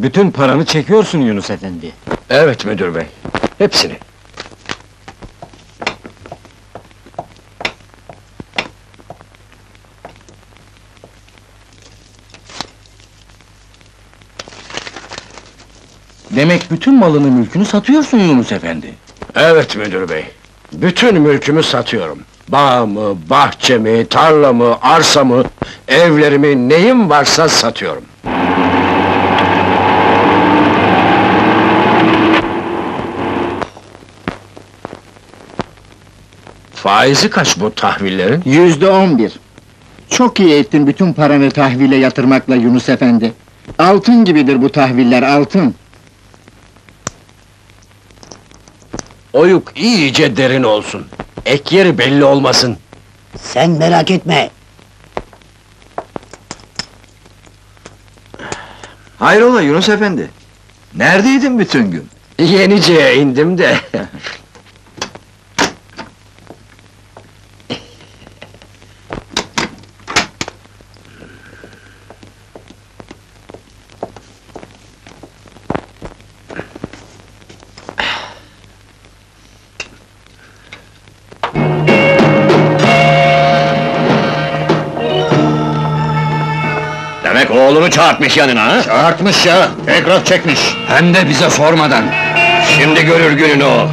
Bütün paranı çekiyorsun Yunus efendi. Evet müdür bey, hepsini. Demek bütün malını mülkünü satıyorsun Yunus efendi. Evet müdür bey, bütün mülkümü satıyorum. Bağımı, bahçemi, tarlamı, arsamı, evlerimi, neyim varsa satıyorum. Faizi kaç bu tahvillerin? %11. Çok iyi ettin bütün paranı tahvile yatırmakla Yunus efendi. Altın gibidir bu tahviller, altın. Oyuk iyice derin olsun. Ek yeri belli olmasın. Sen merak etme. Hayrola Yunus efendi? Neredeydin bütün gün? Yenice'ye indim de. Demek oğlunu çağırtmış yanına ha? Çağırtmış ya, tekrar çekmiş. Hem de bize sormadan. Şimdi görür gününü o.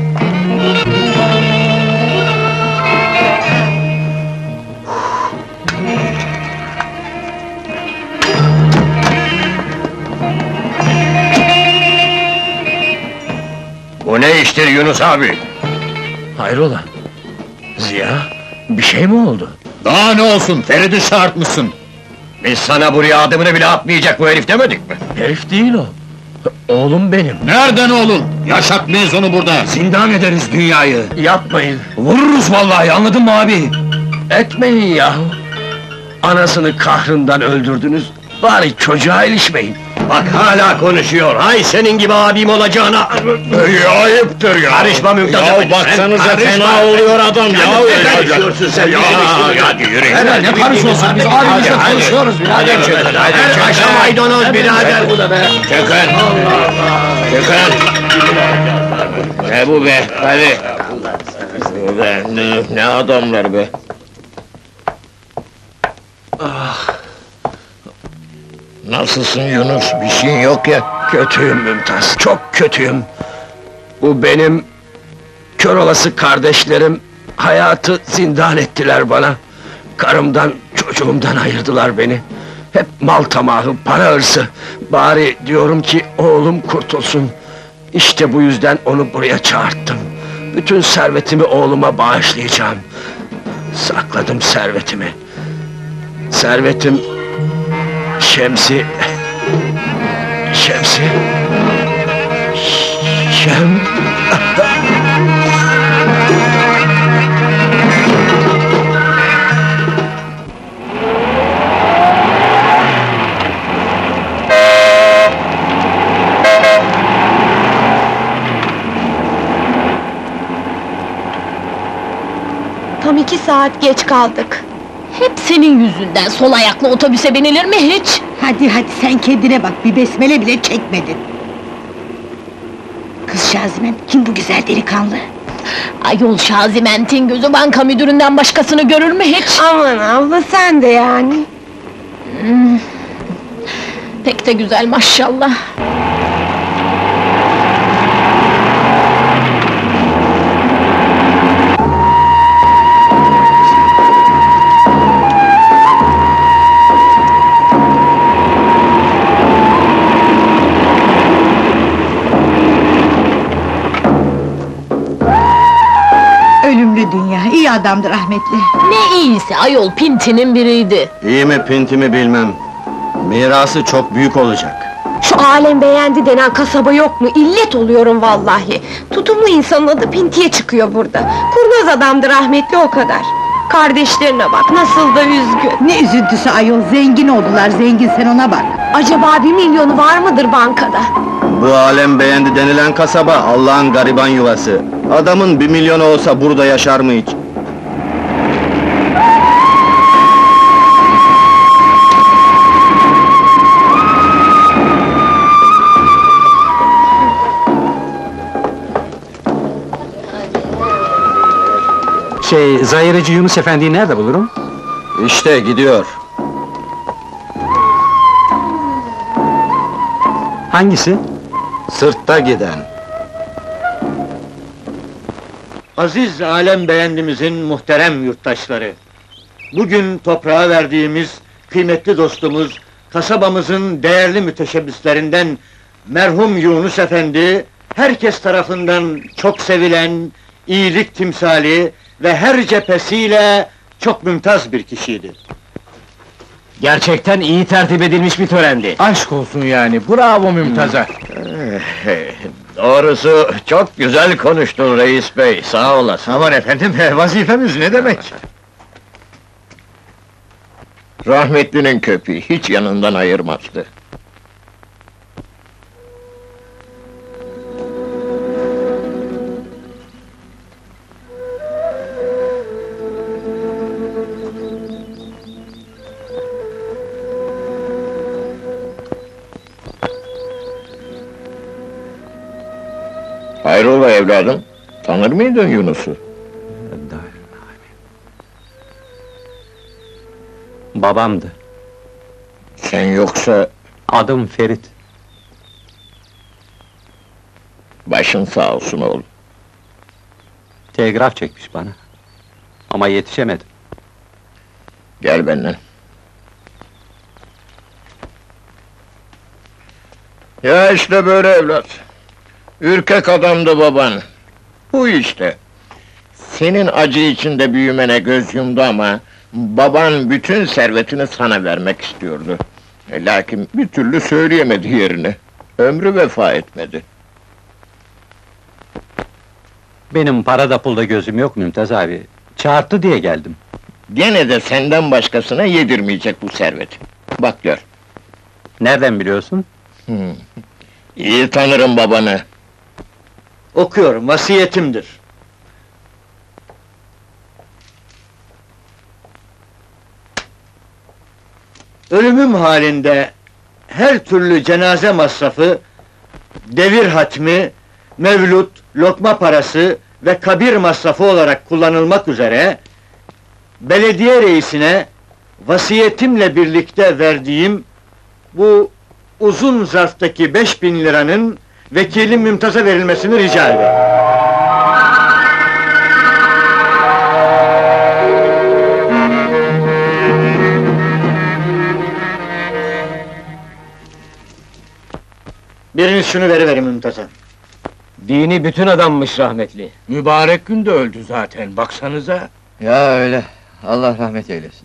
Bu ne iştir Yunus abi? Hayrola? Ziya, bir şey mi oldu? Daha ne olsun, Ferit'i çağırtmışsın. Biz sana buraya adımını bile atmayacak bu herif demedik mi? Herif değil o. Oğlum benim. Nereden oğlun? Yaşatmayız onu burada. Zindan ederiz dünyayı. Yapmayın. Vururuz vallahi, anladın mı abi? Etmeyin yahu! Anasını kahrından öldürdünüz, bari çocuğa ilişmeyin! Bak hala konuşuyor, hay senin gibi abim olacağına! Ayıptır ya! Karışma Mümtaz Ya efendi, baksanıza sen karışma! fena oluyor adam ya! Ne karışıyorsun sen? Hadi yürü! Ne karışıyorsun, biz abimizle konuşuyoruz birader. Hadi kaçma maydanoz birader! Çökün! Çökün! Ne bu be, hadi! Be, ne adamlar be! Nasılsın Yunus, bir şeyin yok ya? Kötüyüm Mümtaz, çok kötüyüm! Bu benim... kör olası kardeşlerim... hayatı zindan ettiler bana! Karımdan, çocuğumdan ayırdılar beni! Hep mal tamahı, para hırsı! Bari diyorum ki oğlum kurtulsun! İşte bu yüzden onu buraya çağırttım! Bütün servetimi oğluma bağışlayacağım! Sakladım servetimi! Servetim... Şemsi... Şemsi... Şem... Tam 2 saat geç kaldık. Hep senin yüzünden sol ayaklı otobüse binilir mi hiç? Hadi sen kendine bak, bir besmele bile çekmedin. Kız Şaziment, kim bu güzel delikanlı? Ayol Şaziment'in gözü banka müdüründen başkasını görür mü hiç? Aman abla sen de yani. Pek de güzel maşallah. Ölümlü dünya, iyi adamdır rahmetli. Ne iyisi ayol, pintinin biriydi. İyi mi pintimi bilmem. Mirası çok büyük olacak. Şu alem beğendi denen kasaba yok mu? İllet oluyorum vallahi. Tutumlu insanın adı Pintiye çıkıyor burada. Kurnaz adamdı rahmetli, o kadar. Kardeşlerine bak, nasıl da üzgün. Ne üzüntüsü ayol, zengin oldular, zengin, sen ona bak. Acaba 1 milyonu var mıdır bankada? Bu alem beğendi denilen kasaba, Allah'ın gariban yuvası. Adamın 1 milyonu olsa burada yaşar mı hiç? Zahireci Yunus Efendi'yi nerede bulurum? İşte gidiyor. Hangisi? Sırtta giden. Aziz alem beğendimizin muhterem yurttaşları. Bugün toprağa verdiğimiz kıymetli dostumuz, kasabamızın değerli müteşebbislerinden merhum Yunus Efendi, herkes tarafından çok sevilen, iyilik timsali ve her cephesiyle çok mümtaz bir kişiydi. Gerçekten iyi tertip edilmiş bir törendi. Aşk olsun yani, bravo Mümtaz'a! Doğrusu çok güzel konuştun reis bey, sağ olasın. Aman efendim, vazifemiz ne demek? Rahmetlinin köpeği hiç yanından ayırmazdı. Hayrola evladım, tanır mıydın Yunus'u? Babamdı. Sen yoksa Adım Ferit. başın sağ olsun oğlum. Telgraf çekmiş bana. Ama yetişemedim. Gel benden. Ya işte böyle evlat. Ürkek adamdı baban. Bu işte. Senin acı içinde büyümene göz yumdu ama baban bütün servetini sana vermek istiyordu. Lakin bir türlü söyleyemedi yerini. Ömrü vefa etmedi. Benim parada pulda gözüm yok Mümtaz abi. Çağırttı diye geldim. Gene de senden başkasına yedirmeyecek bu serveti. Bak gör. Nereden biliyorsun? İyi tanırım babanı. Okuyorum, vasiyetimdir. Ölümüm halinde her türlü cenaze masrafı, devir hatmi, mevlüt, lokma parası ve kabir masrafı olarak kullanılmak üzere belediye reisine vasiyetimle birlikte verdiğim bu uzun zarftaki 5.000 liranın vekilim Mümtaz'a verilmesini rica ederim. Biriniz şunu veriverin Mümtaz'a. Dini bütün adammış rahmetli. Mübarek günde öldü zaten, baksanıza. Ya öyle, Allah rahmet eylesin.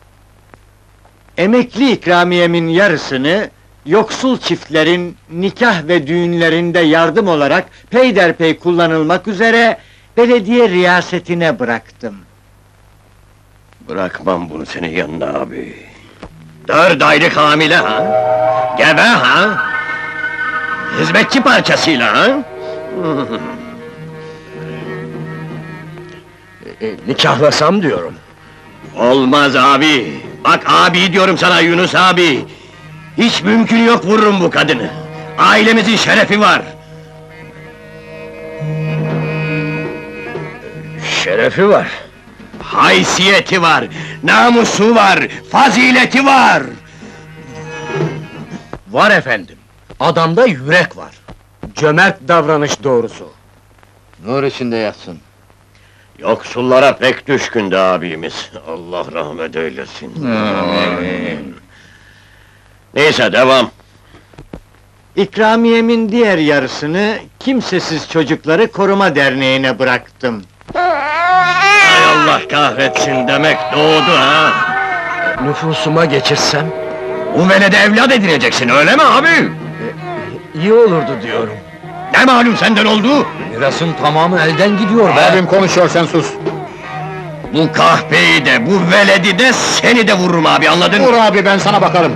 Emekli ikramiyemin yarısını yoksul çiftlerin nikah ve düğünlerinde yardım olarak peyderpey kullanılmak üzere belediye riyasetine bıraktım. Bırakmam bunu senin yanına abi. 4 aylık hamile ha? Gebe ha? Hizmetçi parçasıyla ha? Nikahlasam diyorum. Olmaz abi! Bak abi diyorum sana Yunus abi! Hiç mümkün yok, vururum bu kadını! Ailemizin şerefi var! Şerefi var! Haysiyeti var! Namusu var! Fazileti var! Var efendim! Adamda yürek var! Cömert davranış doğrusu! Nur içinde yatsın. Yoksullara pek düşkündü abimiz. Allah rahmet eylesin. Neyse devam. İkramiyemin diğer yarısını kimsesiz çocukları koruma derneğine bıraktım. Hay Allah kahretsin, demek doğdu ha! Nüfusuma geçirsem? Bu velede evlat edineceksin, öyle mi abi? İyi olurdu diyorum. Ne malum senden oldu? Mirasın tamamı elden gidiyor be! Abim konuşuyor, sen sus. Bu kahpeyi de, bu veledi de, seni de vururum abi, anladın mı? Vur abi, ben sana bakarım.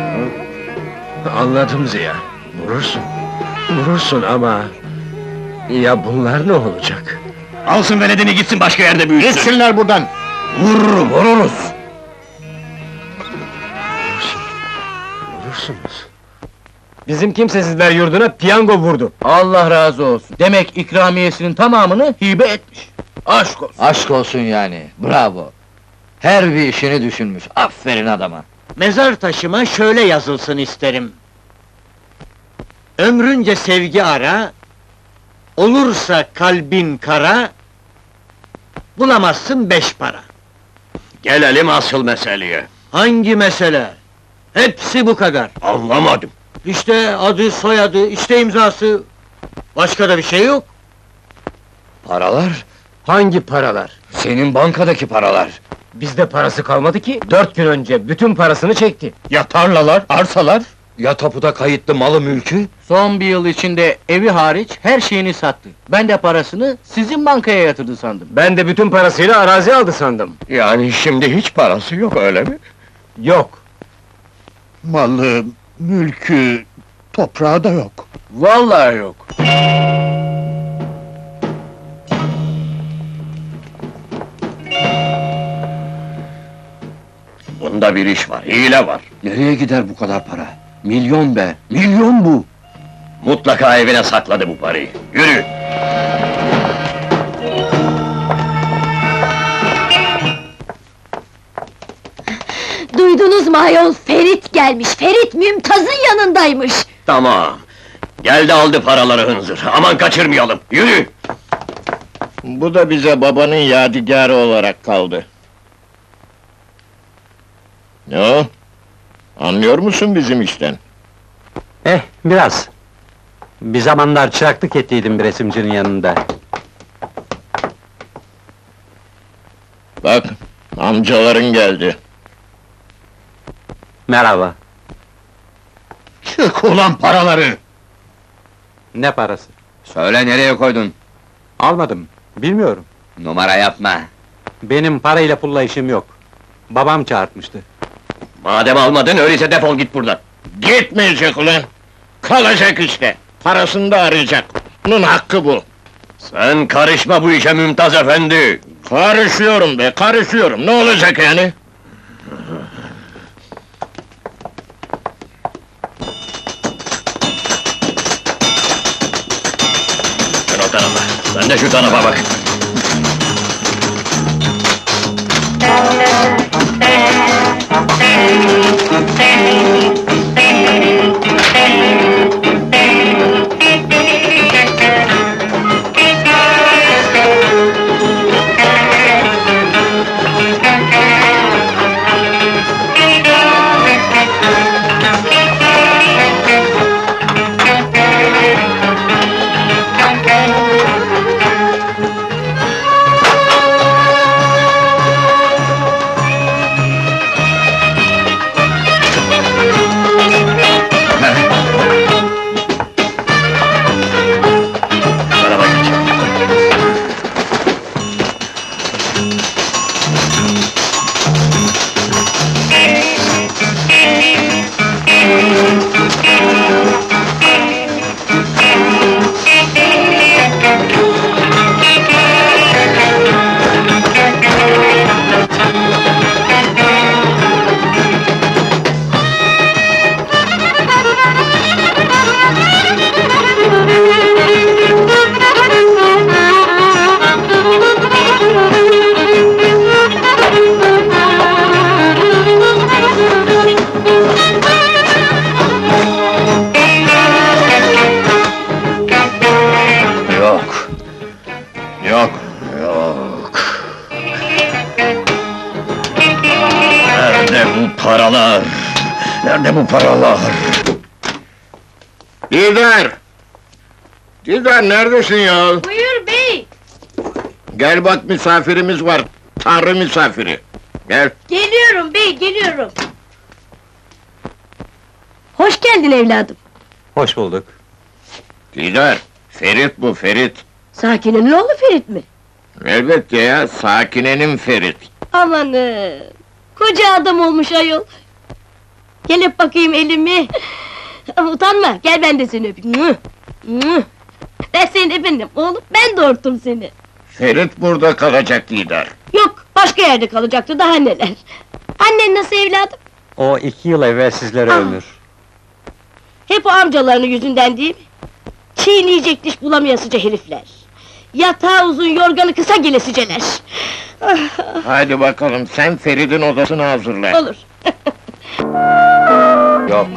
Anladım Ziya, vurursun. Vurursun ama... Ya bunlar ne olacak? Alsın veledini gitsin başka yerde büyütsün. Gitsinler buradan. Vururum, vururuz! Vurursunuz. Bizim kimsesizler yurduna piyango vurdu. Allah razı olsun. Demek ikramiyesinin tamamını hibe etmiş. Aşk olsun. Aşk olsun yani, bravo! Her bir işini düşünmüş, aferin adama! Mezar taşıma şöyle yazılsın isterim. Ömrünce sevgi ara, olursa kalbin kara, bulamazsın beş para. Gelelim asıl meseleye. Hangi mesele? Hepsi bu kadar. Anlamadım. İşte adı, soyadı, işte imzası. Başka da bir şey yok. Paralar? Hangi paralar? Senin bankadaki paralar! Bizde parası kalmadı ki. 4 gün önce bütün parasını çekti. Ya tarlalar, arsalar? Ya tapuda kayıtlı malı mülkü? Son bir yıl içinde evi hariç her şeyini sattı. Ben de parasını sizin bankaya yatırdı sandım. Ben de bütün parasıyla arazi aldı sandım. Yani şimdi hiç parası yok öyle mi? Yok. Malı, mülkü, toprağı da yok. Vallahi yok. Bunda bir iş var, hile var. Nereye gider bu kadar para? Milyon be, milyon bu! Mutlaka evine sakladı bu parayı. Yürü! Duydunuz mu ayol? Ferit gelmiş, Ferit Mümtaz'ın yanındaymış! Tamam. Geldi aldı paraları hınzır. Aman kaçırmayalım. Yürü! Bu da bize babanın yadigarı olarak kaldı. Ne o? Anlıyor musun bizim işten? Biraz. Bir zamanlar çıraklık ettiydim bir resimcinin yanında. Bak, amcaların geldi. Merhaba. Çık ulan paraları! Ne parası? Söyle nereye koydun? Almadım, bilmiyorum. Numara yapma! Benim parayla pulla işim yok. Babam çağırtmıştı. Madem almadın, öyleyse defol git buradan. Gitmeyecek ulan! Kalacak işte! Parasını da arayacak! Bunun hakkı bu! Sen karışma bu işe Mümtaz efendi! Karışıyorum be, karışıyorum! Ne olacak yani? Sen o tarafa, sen de şu tarafa bak! Tarafa geç. Yok. Yok. Yok. Nerede bu paralar? Nerede bu paralar? Didar! Didar neredesin ya? Buyur bey! Gel bak misafirimiz var, tanrı misafiri. Gel. Geliyorum bey, geliyorum! Hoş geldin evladım! Hoş bulduk. Didar, Ferit bu, Ferit. Sakine'nin oğlu Ferit mi? Elbette ya, Sakine'nin Ferit. Amanın! Koca adam olmuş ayol! Gel öp bakayım elimi! Utanma, gel ben de seni öpeyim! Mwah! Mwah! Ben senin efendim oğlum, ben doğurttum seni! Ferit burada kalacak Didar. Yok, başka yerde kalacaktı, daha neler! Annen nasıl evladım? O 2 yıl evvel sizlere Ah. ömür. Hep o amcalarının yüzünden değil mi? Çiğneyecek diş bulamayasıca herifler! Yatağı uzun, yorganı kısa gelesiceler. Hadi bakalım, sen Ferit'in odasını hazırla. Olur. Yok.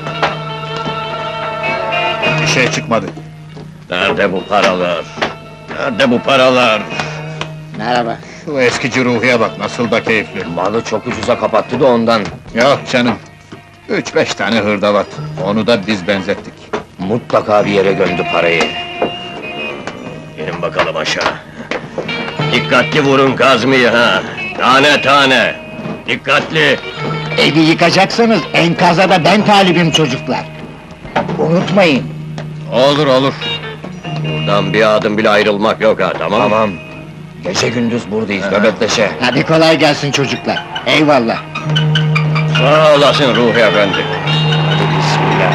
Bir şey çıkmadı. Nerede bu paralar? Nerede bu paralar? Merhaba. Şu eskici Ruhi'ye bak, nasıl da keyifli. Malı çok ucuza kapattı da ondan. Yok canım. 3-5 tane hırdavat. Onu da biz benzettik. Mutlaka bir yere gömdü parayı. İnin bakalım aşağı. Dikkatli vurun kazmayı ha! Tane tane! Dikkatli! Evi yıkacaksanız enkaza da ben talibim çocuklar. Unutmayın. Olur olur. Buradan bir adım bile ayrılmak yok ha, tamam? Tamam. Gece gündüz buradayız, nöbetleşe. Hadi kolay gelsin çocuklar. Eyvallah. Sağ olasın Ruhi efendi. Hadi bismillah.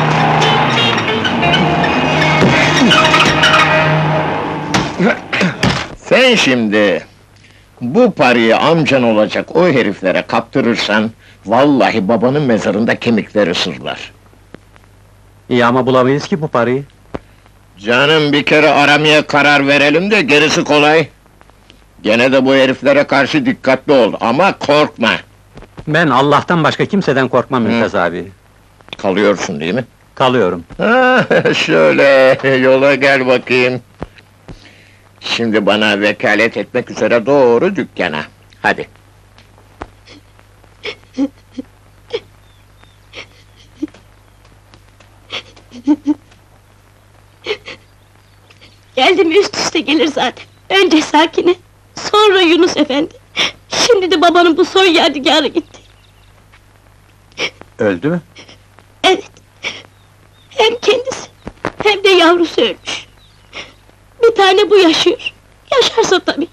Sen şimdi bu parayı amcan olacak o heriflere kaptırırsan, vallahi babanın mezarında kemikleri sızlar. İyi ama bulamayız ki bu parayı. Canım, bir kere aramaya karar verelim de gerisi kolay. Gene de bu heriflere karşı dikkatli ol ama korkma. Ben Allah'tan başka kimseden korkmam Mümtaz abi. Kalıyorsun değil mi? Kalıyorum. Ha, şöyle yola gel bakayım. Şimdi bana vekalet etmek üzere doğru dükkana. Hadi. Geldi mi üst üste gelir zaten. Önce Sakine, sonra Yunus efendi. Şimdi de babanın bu son yadigarı gitti. Öldü mü? Evet. Hem kendisi, hem de yavrusu ölmüş. Bir tane bu yaşıyor. Yaşarsa tabii.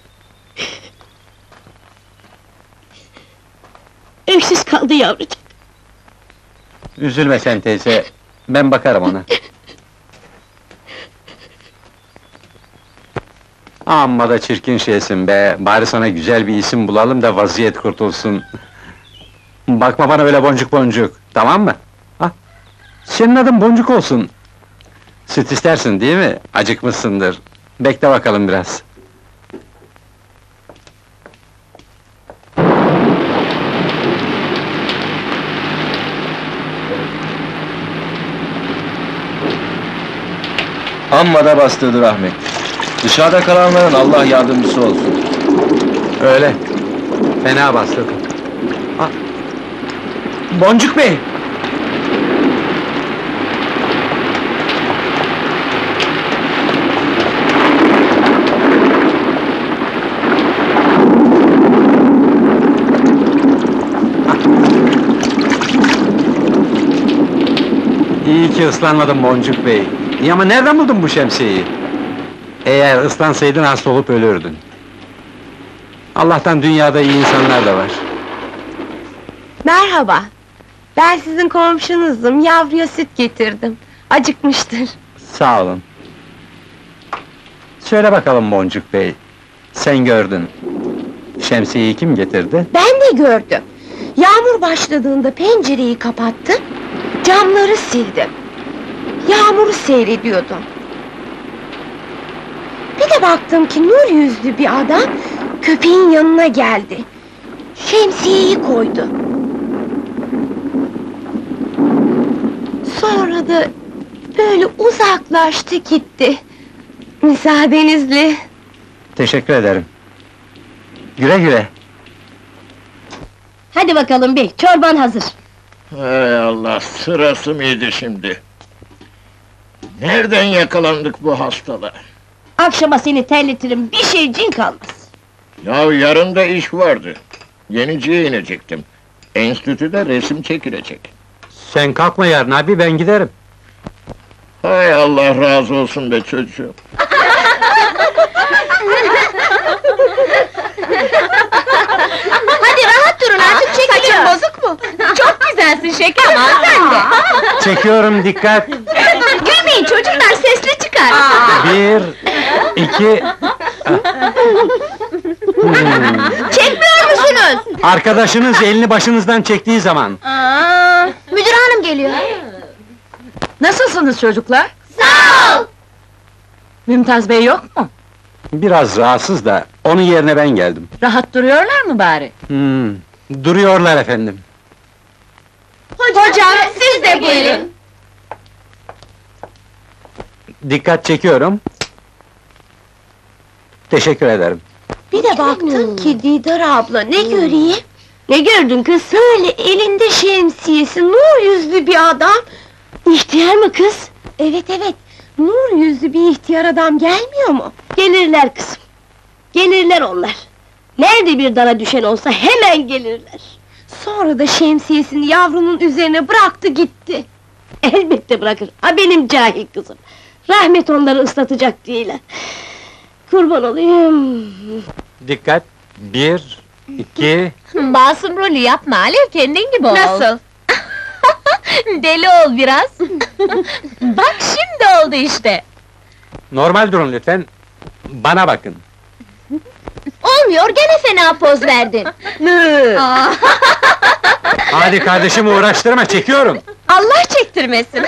Öksüz kaldı yavrucak. Üzülme sen teyze, ben bakarım ona. Amma da çirkin şeysin be, bari sana güzel bir isim bulalım da vaziyet kurtulsun. Bakma bana öyle boncuk boncuk, tamam mı? Ha? Senin adın Boncuk olsun. Süt istersin değil mi? Acıkmışsındır. Bekle bakalım biraz. Amma da bastırdı rahmet. Dışarıda kalanların Allah yardımcısı olsun. Öyle. Fena bastırdı. Ha. Boncuk Bey! İyi ki ıslanmadın Boncuk Bey. İyi ama nereden buldun bu şemsiyeyi? Eğer ıslansaydın hasta olup ölürdün. Allah'tan dünyada iyi insanlar da var. Merhaba. Ben sizin komşunuzum, yavruya süt getirdim. Acıkmıştır. Sağ olun. Söyle bakalım Boncuk Bey, sen gördün. Şemsiyeyi kim getirdi? Ben de gördüm. Yağmur başladığında pencereyi kapattım, camları sildim. Yağmuru seyrediyordum. Bir de baktım ki nur yüzlü bir adam köpeğin yanına geldi. Şemsiyeyi koydu. Sonra da böyle uzaklaştı gitti. Müsaadenizle. Teşekkür ederim. Güle güle. Hadi bakalım bey, çorban hazır. Hay Allah, sırası mıydı şimdi? Nereden yakalandık bu hastalığa? Akşama seni terletirim, bir şeycin kalmaz. Ya yarın da iş vardı. Yeniciye inecektim. Enstitüde resim çekilecek. Sen kalkma yarın abi, ben giderim. Hay Allah razı olsun be çocuğum. Hadi rahat durun artık, çekiliyor. Saçın bozuk mu? Çok güzelsin şekerim, sen de. Çekiyorum, dikkat! Gülmeyin çocuklar, sesli çıkar. 1, 2... Çekmiyor musunuz? Arkadaşınız elini başınızdan çektiği zaman. Müdür hanım geliyor. Nasılsınız çocuklar? Sağ ol! Mümtaz Bey yok mu? Biraz rahatsız da, onun yerine ben geldim. Rahat duruyorlar mı bari? Duruyorlar efendim. Hocam, siz de buyurun. Dikkat çekiyorum. Teşekkür ederim. Bir de baktım ki Didar abla, ne göreyim? Ne gördün kız? Böyle elinde şemsiyesi, nur yüzlü bir adam. İhtiyar mı kız? Evet evet, nur yüzlü bir ihtiyar adam gelmiyor mu? Gelirler kızım. Gelirler onlar. Nerede bir dara düşen olsa hemen gelirler. Sonra da şemsiyesini yavrunun üzerine bıraktı gitti. Elbette bırakır. Ha benim cahil kızım. Rahmet onları ıslatacak değiller. Kurban olayım. Dikkat! 1, 2... Masum rolü yapma Alev, kendin gibi ol! Nasıl? Deli ol biraz! Bak şimdi oldu işte! Normal durun lütfen. Bana bakın. Olmuyor, gene fena poz verdin! Hadi kardeşimi uğraştırma, çekiyorum! Allah çektirmesin!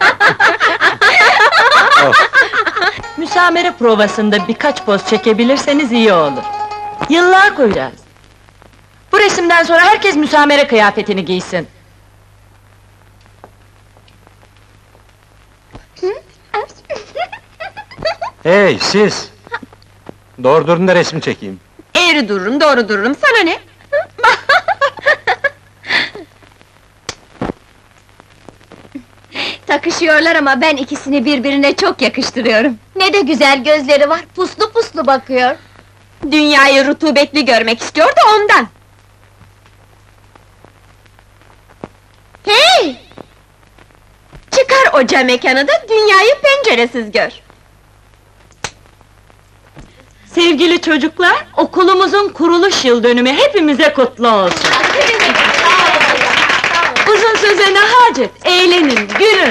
Müsamere provasında birkaç poz çekebilirseniz iyi olur. Yıllar koyacağız. Bu resimden sonra herkes müsamere kıyafetini giysin. Hey siz! Doğru durun da resim çekeyim. Eğri dururum, doğru dururum, sana ne? Takışıyorlar ama ben ikisini birbirine çok yakıştırıyorum. Ne de güzel gözleri var, puslu puslu bakıyor. Dünyayı rutubetli görmek istiyor da ondan. Hey! Çıkar o cam mekanı da dünyayı penceresiz gör. Sevgili çocuklar, okulumuzun kuruluş yıl dönümü hepimize kutlu olsun. Uzun söze ne hacet, eğlenin, gülün!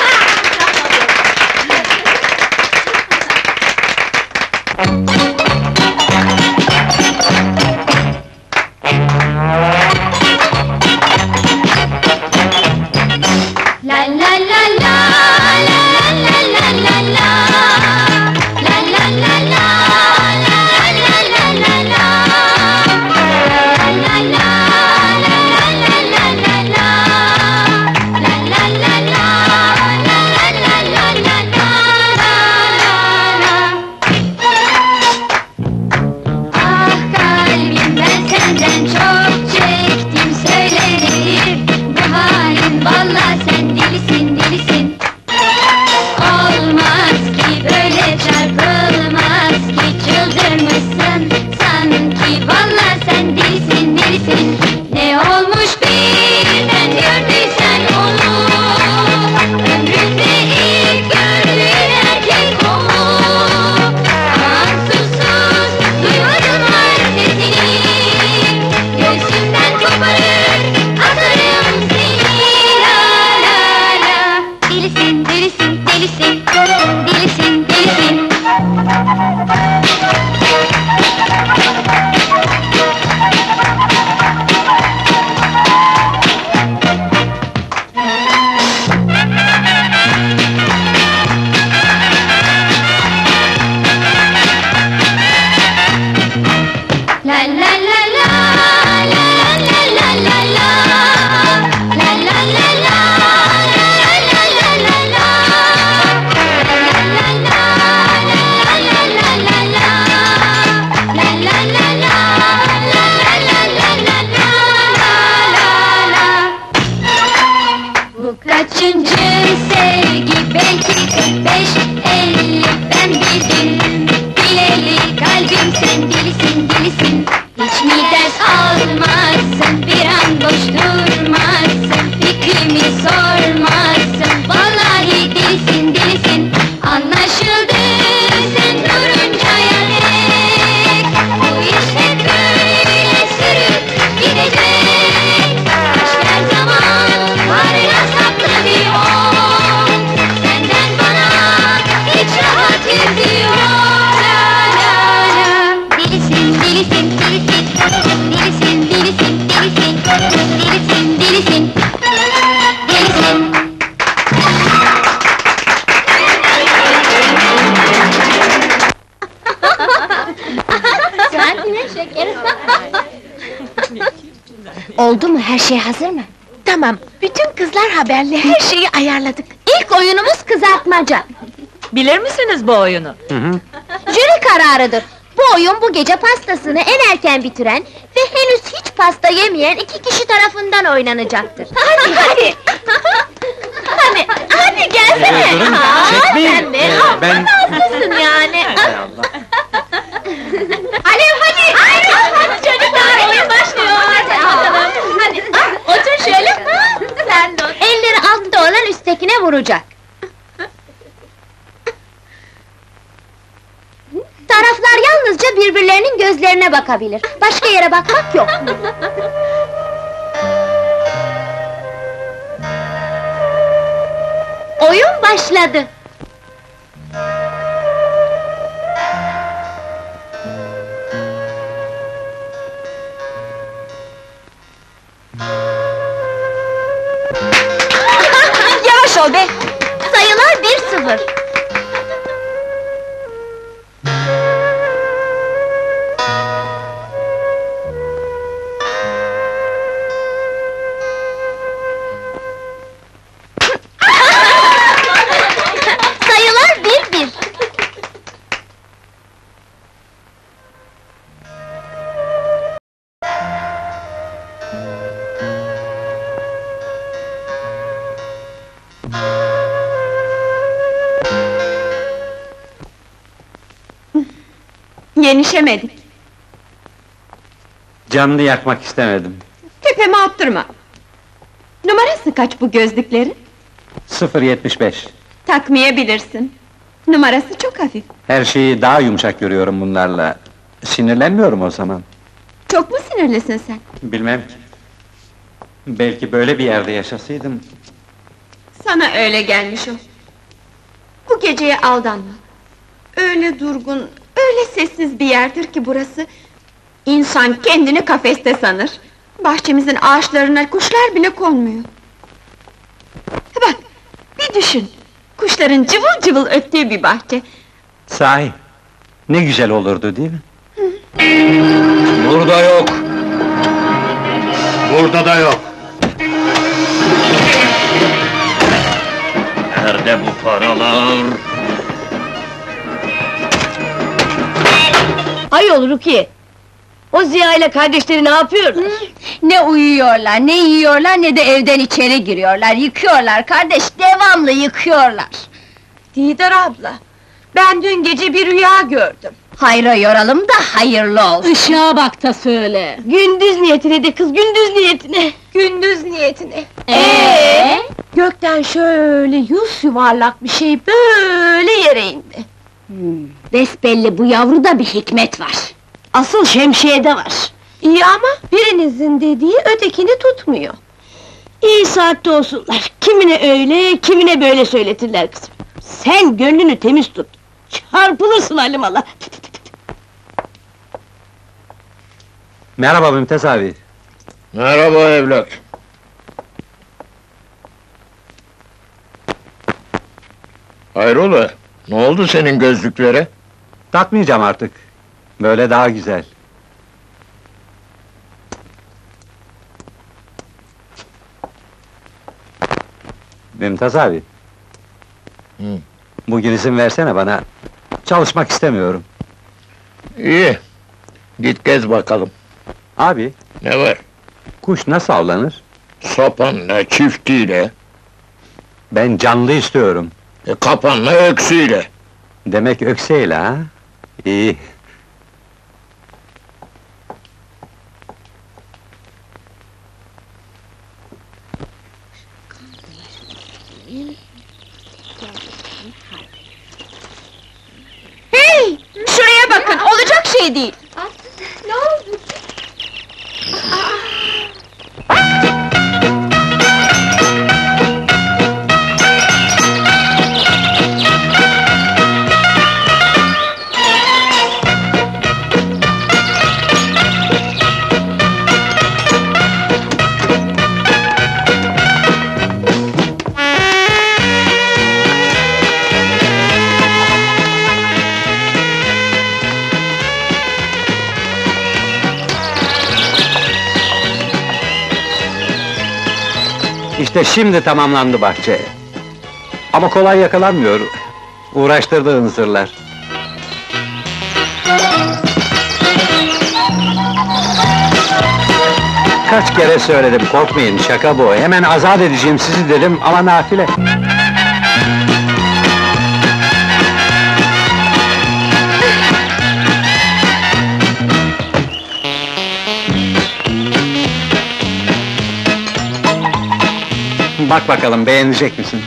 La la la la, la la la la la, la la la la, la la la la, la la la Ah kalbim, ben senden çok çektim, söylenir bu halin, vallahi sen delisin, delisin. Olmaz ki böyle, çarpılmaz ki, çıldırmışsın sanki, vallahi sen delisin, delisin. Ne olmuş birden gördüysen onu, ömründe ilk gördüğün erkek o mu? Aman susuz, duymadın mı sesini? Göğsümden koparır, atarım seni, la la la. Delisin, delisin, delisin, delisin, delisin. La la la la, la la la la la, la la la la, la la la la la, la la la la, la la la la la, la la la la, la la la. Bu kaçıncı sevgi, belki 45, 50, ben bildim bileli, kalbim sen delisin, delisin. Hiç mi ders almazsın, bir an boş durmazsın, fikrimi sormazsın, vallahi delisin, delisin. Anlaşıldı sen durunca yalnız, bu iş hep böyle sürüp gidecek. Aşk her zaman var ya saklı bir yol, senden bana hiç rahat yüzüyor. La la la. Delisin, delisin, delisin, delisin, delisin, delisin, delisin, delisin, delisin. Oldu mu, her şey hazır mı? Tamam, bütün kızlar haberli, her şeyi ayarladık. İlk oyunumuz kızartmaca. Bilir misiniz bu oyunu? Jüri kararıdır. Bu oyun bu gece pastasını en erken bitiren ve henüz hiç pasta yemeyen 2 kişi tarafından oynanacaktır. Hadi, hadi! hadi gelsene! Durun, çekmeyin! Ben... Nasılsın yani? Alev hadi! Hadi çocuklar, oyun başlıyor! Hadi bakalım! Hadi, otur şöyle! Sen de otur! Elleri altta olan üsttekine vuracak. Taraflar yalnızca birbirlerinin gözlerine bakabilir. Başka yere bakmak yok. Oyun başladı. Yavaş ol be! Sayılar 1-0. Sayılar 1-1. Yenişemedik. Canını yakmak istemedim. Tepeme attırma. Numarası kaç bu gözlüklerin? 0.75. Takmayabilirsin. Numarası çok hafif. Her şeyi daha yumuşak görüyorum bunlarla. Sinirlenmiyorum o zaman. Çok mu sinirlisin sen? Bilmem ki. Belki böyle bir yerde yaşasaydım... Sana öyle gelmiş o. Bu geceye aldanma. Öyle durgun, öyle sessiz bir yerdir ki burası. İnsan kendini kafeste sanır. Bahçemizin ağaçlarına kuşlar bile konmuyor. Bak, bir düşün. Kuşların cıvıl cıvıl öttüğü bir bahçe. Sahi, ne güzel olurdu değil mi? Burada yok. Burada da yok. Nerede bu paralar? Ayol Rukiye! O Ziya ile kardeşleri ne yapıyorlar? Ne uyuyorlar, ne yiyorlar, ne de evden içeri giriyorlar. Yıkıyorlar kardeş, devamlı yıkıyorlar. Didar abla, ben dün gece bir rüya gördüm. Hayra yoralım da hayırlı olsun. Işığa bak da söyle! Gündüz niyetine de kız, gündüz niyetine! Gündüz niyetine. Gökten şöyle yuvarlak bir şey böyle yere indi. Besbelli bu yavruda bir hikmet var. Asıl şemsiyede var. İyi ama birinizin dediği ötekini tutmuyor. İyi saatte olsunlar. Kimine öyle, kimine böyle söyletirler kızım. Sen gönlünü temiz tut. Çarpılırsın halimala. Merhaba Mümtaz abi. Merhaba evlat. Hayrola? Ne oldu senin gözlüklere? Takmayacağım artık. Böyle daha güzel. Mümtaz abi. Hı. Bugün izin versene bana. Çalışmak istemiyorum. İyi. Git gez bakalım. Abi, Ne var? kuş nasıl avlanır? Sapanla, çiftiyle, Ben canlı istiyorum. kapanla, öksüyle. Demek ökseyle ha? İyi. Hey! Şuraya bakın, olacak şey değil! Ne oldu? İşte şimdi tamamlandı bahçe. Ama kolay yakalanmıyor. Uğraştırdı hınzırlar. Kaç kere söyledim, korkmayın, şaka bu. Hemen azat edeceğim sizi dedim ama nafile. Bak bakalım, beğenecek misin?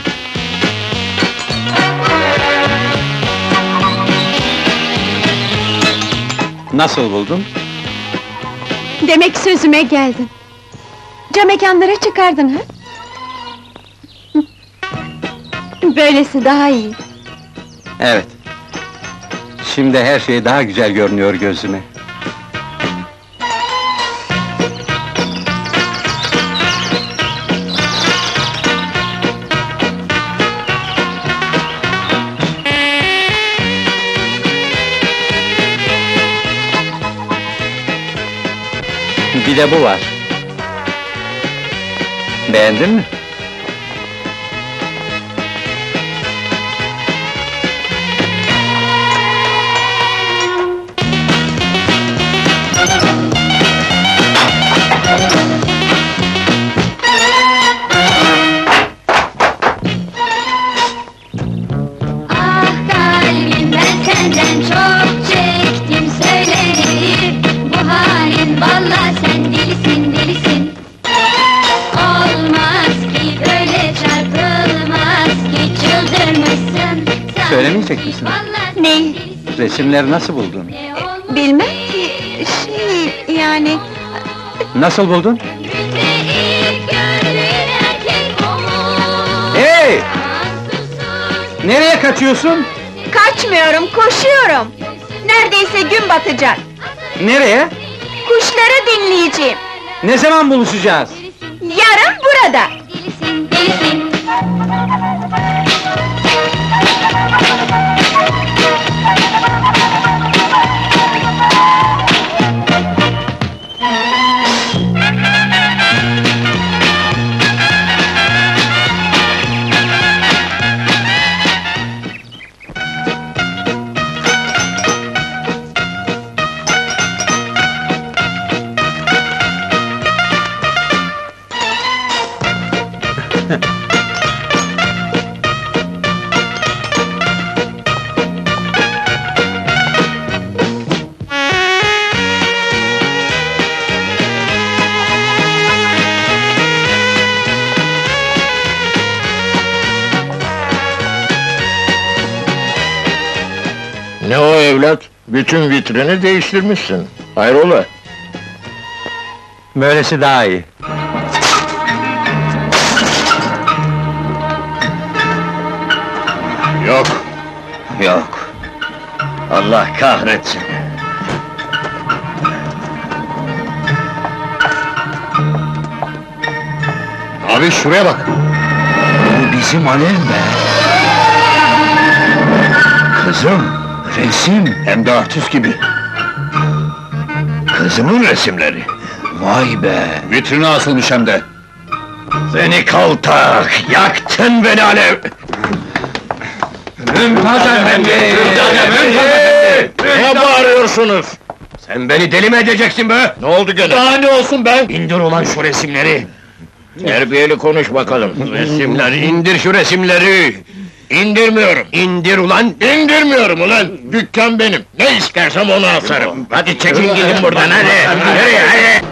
Nasıl buldun? Demek sözüme geldin. Cam mekanlara çıkardın ha? Böylesi daha iyi. Evet. Şimdi her şey daha güzel görünüyor gözüme. Bir de bu var. Beğendin mi? Ah kalbim, ben senden çok çektim, söylenir bu halin, vallahi sen delisin, delisin. Olmaz ki böyle, çarpılmaz ki, çıldırmışsın. Söylemeyecek misin? Neyi? Resimleri nasıl buldun? Bilmem ki, yani... Nasıl buldun? Hey! Nereye kaçıyorsun? Kaçmıyorum, koşuyorum! Neredeyse gün batacak! Nereye? Kuşları dinleyeceğim! Ne zaman buluşacağız? Yarın burada! Delisin, delisin. Ne o evlat? Bütün vitrini değiştirmişsin. Hayrola? Böylesi daha iyi. Yok. Yok. Allah kahretsin. Abi şuraya bak! Bu bizim Alev be! Kızım, resim! Hem de artist gibi. Kızımın resimleri! Vay be! Vitrine asılmış hem de. Seni kaltak! Yaktın beni Alev! Mümtaz Efendi! Ne bağırıyorsunuz? Sen beni deli mi edeceksin be? Ne oldu gene? Daha ne olsun be? İndir ulan şu resimleri! Terbiyeli konuş bakalım. Resimleri, indir şu resimleri! İndirmiyorum. İndir ulan! İndirmiyorum ulan! Dükkan benim. Ne istersem onu asarım. Hadi çekin gidin buradan hadi! Nereye hadi!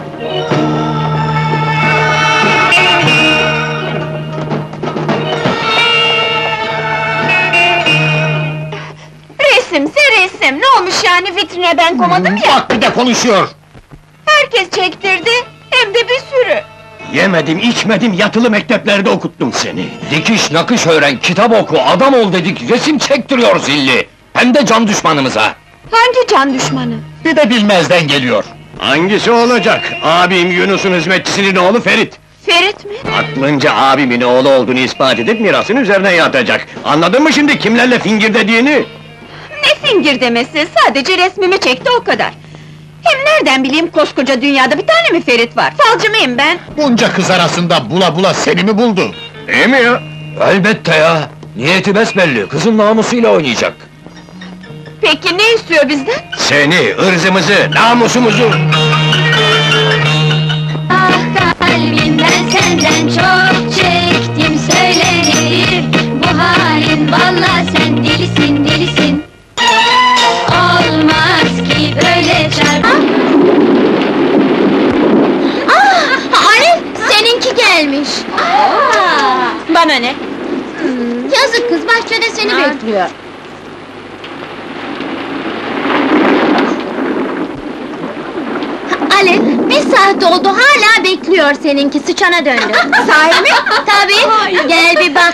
Resimse resim, ne olmuş yani vitrine ben komadım ya? Bak bir de konuşuyor. Herkes çektirdi, hem de bir sürü! Yemedim, içmedim, yatılı mekteplerde okuttum seni! Dikiş nakış öğren, kitap oku, adam ol dedik, resim çektiriyor zilli! Hem de can düşmanımıza! Hangi can düşmanı? Bir de bilmezden geliyor! Hangisi olacak? Abim Yunus'un hizmetçisinin oğlu Ferit! Ferit mi? Aklınca abimin oğlu olduğunu ispat edip mirasın üzerine yatacak! Anladın mı şimdi kimlerle fingir dediğini? Ne fingir demesi, sadece resmimi çekti o kadar! Hem nereden bileyim koskoca dünyada bir tane mi Ferit var? Falcı mıyım ben? Bunca kız arasında bula bula seni mi buldu? Değil mi ya? Elbette ya! Niyeti besbelli, kızın namusuyla oynayacak. Peki ne istiyor bizden? Seni, ırzımızı, namusumuzu! Ah kalbim ben senden çok çektim söylenir. Bu halin vallahi sen delisin delisin. Olmaz ki böyle Ali, seninki gelmiş. Bana ne? Yazık kız bahçede seni bekliyor. Ali, bir saat oldu hala bekliyor seninki sıçana döndü. Sahi mi? Tabii, gel bir bak.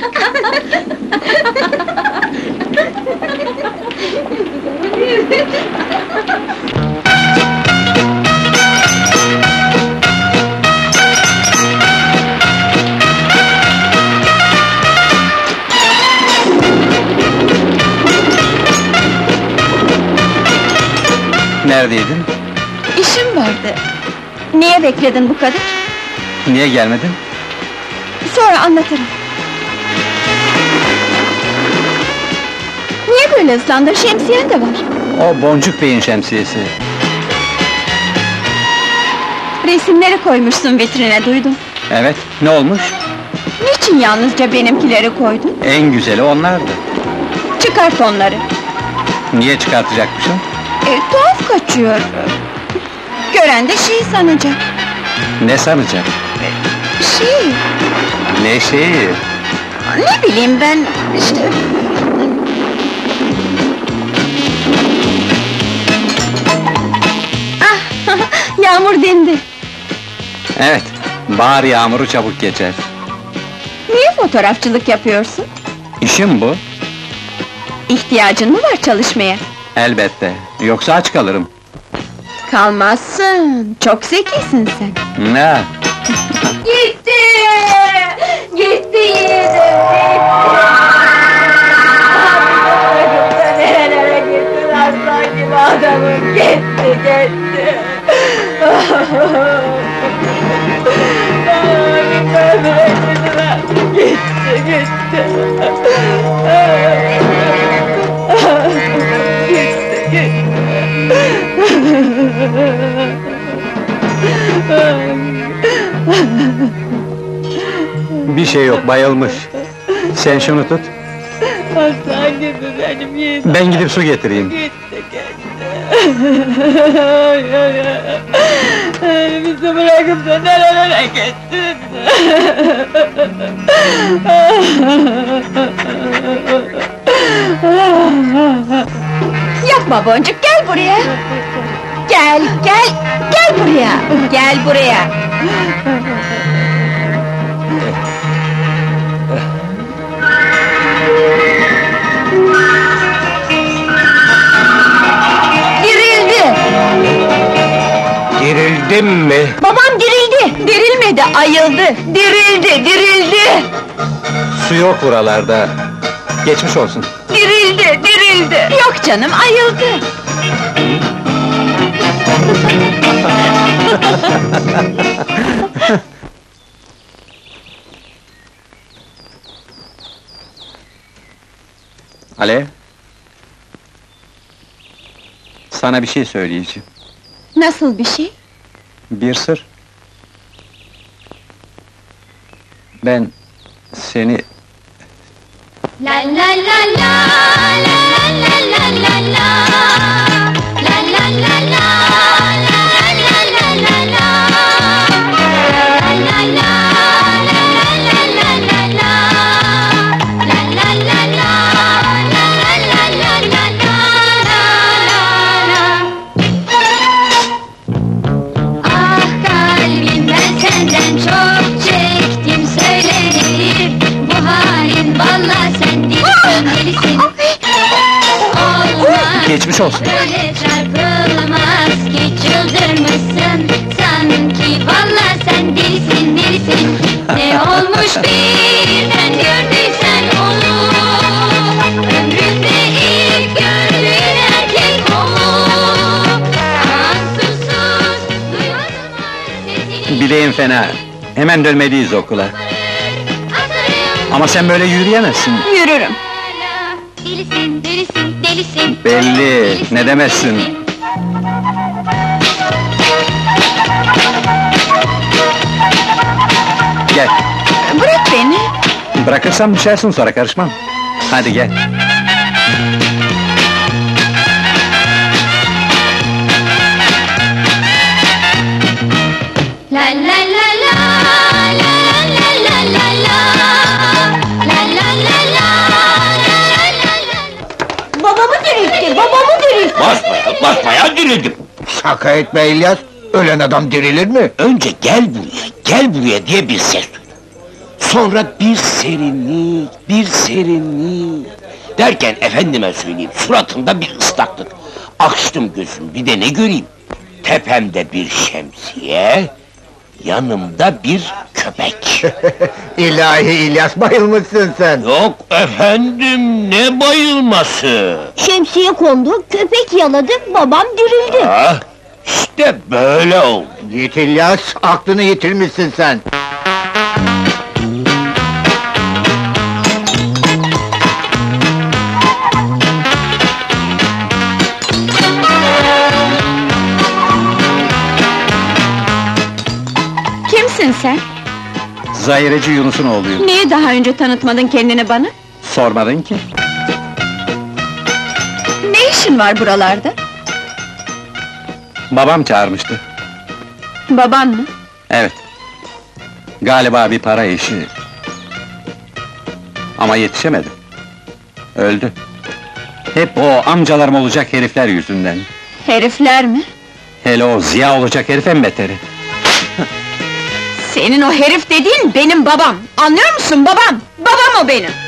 Neredeydin? İşim vardı. Niye bekledin bu kadar? Niye gelmedin? Sonra anlatırım. Niye böyle ıslandın? Şemsiyen de var. O Boncuk Bey'in şemsiyesi. Resimleri koymuşsun vitrine, duydum. Evet, ne olmuş? Niçin yalnızca benimkileri koydun? En güzeli onlardı. Çıkart onları. Niye çıkartacakmışım? Tuhaf kaçıyor. Gören de şey sanacak. Ne sanacak? Şey, Ne şeyi? ne bileyim ben, işte... Ah, yağmur dindi. Evet, bahar yağmuru çabuk geçer. Niye fotoğrafçılık yapıyorsun? İşim bu. İhtiyacın mı var çalışmaya? Elbette, yoksa aç kalırım. Kalmazsın, çok zekisin sen. Ne? Gitti! Gitti yiğidim, nerelere gitti aslan gibi adamım, gitti, gitti! Gitti, gitti! Gitti, gitti! Bir şey yok, bayılmış. Sen şunu tut. Aslan gibi benim yiğidim. Ben gidip su getireyim. Gitti, gitti. Bizi bırakıp da nerelere gittin? Yapma Boncuk, gel buraya! Gel, gel, gel buraya! Gel buraya! Dirildi! Dirildim mi? Babam dirildi! Dirilmedi, ayıldı! Dirildi, dirildi! Su yok buralarda. Geçmiş olsun. Dirildi, dirildi! Yok canım, ayıldı! Alev. Sana bir şey söyleyeceğim. Nasıl bir şey? Bir sır. Ben seni La la la la la la la la la la la la la la la la la la Ah kalbim ben senden çok çektim söylenir. Bu halin vallahi sen delisin delisin. Olmaz geçmiş olsun. böyle çarpılmaz ki çıldırmışsın. Sanki vallahi sen delisin delisin. Ne olmuş birden gördüysen onu. Ömrümde ilk gördüğün erkek o. Ansızsız bileğim fena. Hemen dönmeliyiz okula. Ama sen böyle yürüyemezsin. Yürürüm. Delisin, delisin, delisin. Belli, Delisin, ne demezsin. delisin. Gel, Bırak beni. bırakırsam düşersin sonra, karışmam. Hadi gel. La la la la, la la la la la. La la la la, la la la. Babamı diriltti, babamı diriltti. Basmaya dirildim. Şaka etme İlyas, ölen adam dirilir mi? Önce gel buraya diye bir ses duydum. Sonra bir serinlik. Derken efendime söyleyeyim, suratımda bir ıslaklık. Açtım gözüm, bir de ne göreyim? Tepemde bir şemsiye, yanımda bir köpek. İlahi İlyas, bayılmışsın sen! Yok efendim, ne bayılması? Şemsiye kondu, köpek yaladı, babam dirildi. Ah, işte böyle oldu. Git İlyas, aklını yitirmişsin sen! Kimsin sen? Zahireci Yunus'un oğluyum. Niye daha önce tanıtmadın kendini bana? Sormadın ki. Ne işin var buralarda? Babam çağırmıştı. Baban mı? Evet. Galiba bir para işi. Ama yetişemedim. Öldü. Hep o amcalarım olacak herifler yüzünden. Herifler mi? Hele o Ziya olacak herif en beteri. Senin o herif dediğin benim babam! Anlıyor musun babam? Babam o benim!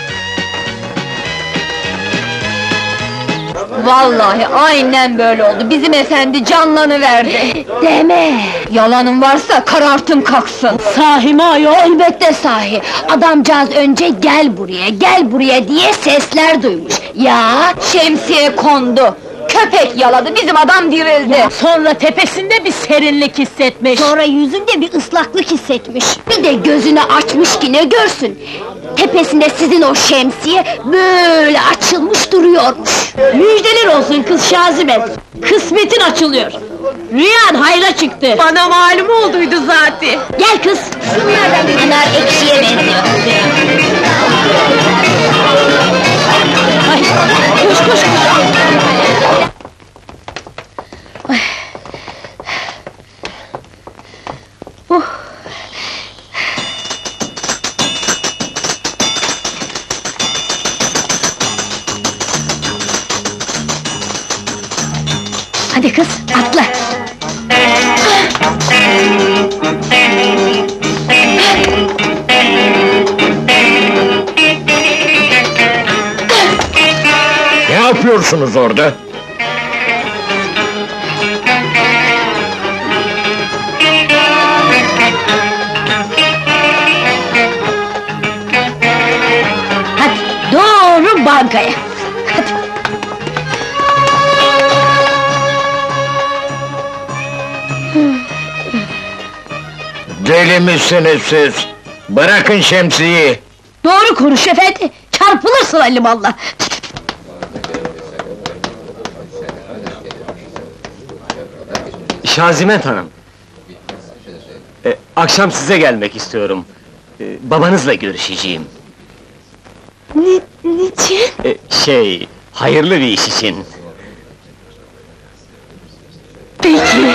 Vallahi aynen böyle oldu, bizim efendi canlanıverdi! Deme! Yalanın varsa karartın kalksın! Sahi mi ayol? Elbette sahi! Adamcağız önce gel buraya diye sesler duymuş! Ya şemsiye kondu! Köpek yaladı, bizim adam dirildi! Sonra tepesinde bir serinlik hissetmiş. Sonra yüzünde bir ıslaklık hissetmiş. Bir de gözünü açmış ki ne görsün! Tepesinde sizin o şemsiye böyle açılmış duruyormuş! Müjdeler olsun kız Şazime! Kısmetin açılıyor! Rüyan hayra çıktı! Bana malum olduydu zaten! Gel kız! Şunlardan bunlar ekşiye benziyor! Ay, koş! Hadi kız, atla! Ne yapıyorsunuz orada? Hadi doğru bankaya! Deli misiniz siz? Bırakın şemsiyeyi! Doğru konuş efendi! Çarpılırsın alimallah! Şazimet Hanım. Akşam size gelmek istiyorum. Babanızla görüşeceğim. Niçin? Hayırlı bir iş için. Peki!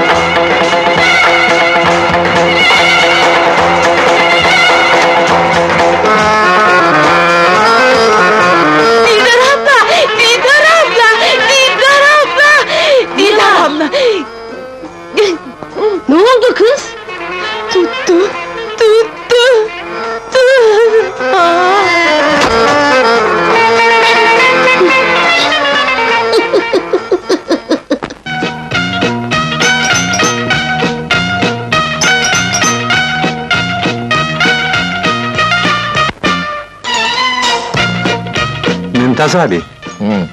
Didar abla! Ne oldu kız? Tuttu! Mümtaz abi. Hı.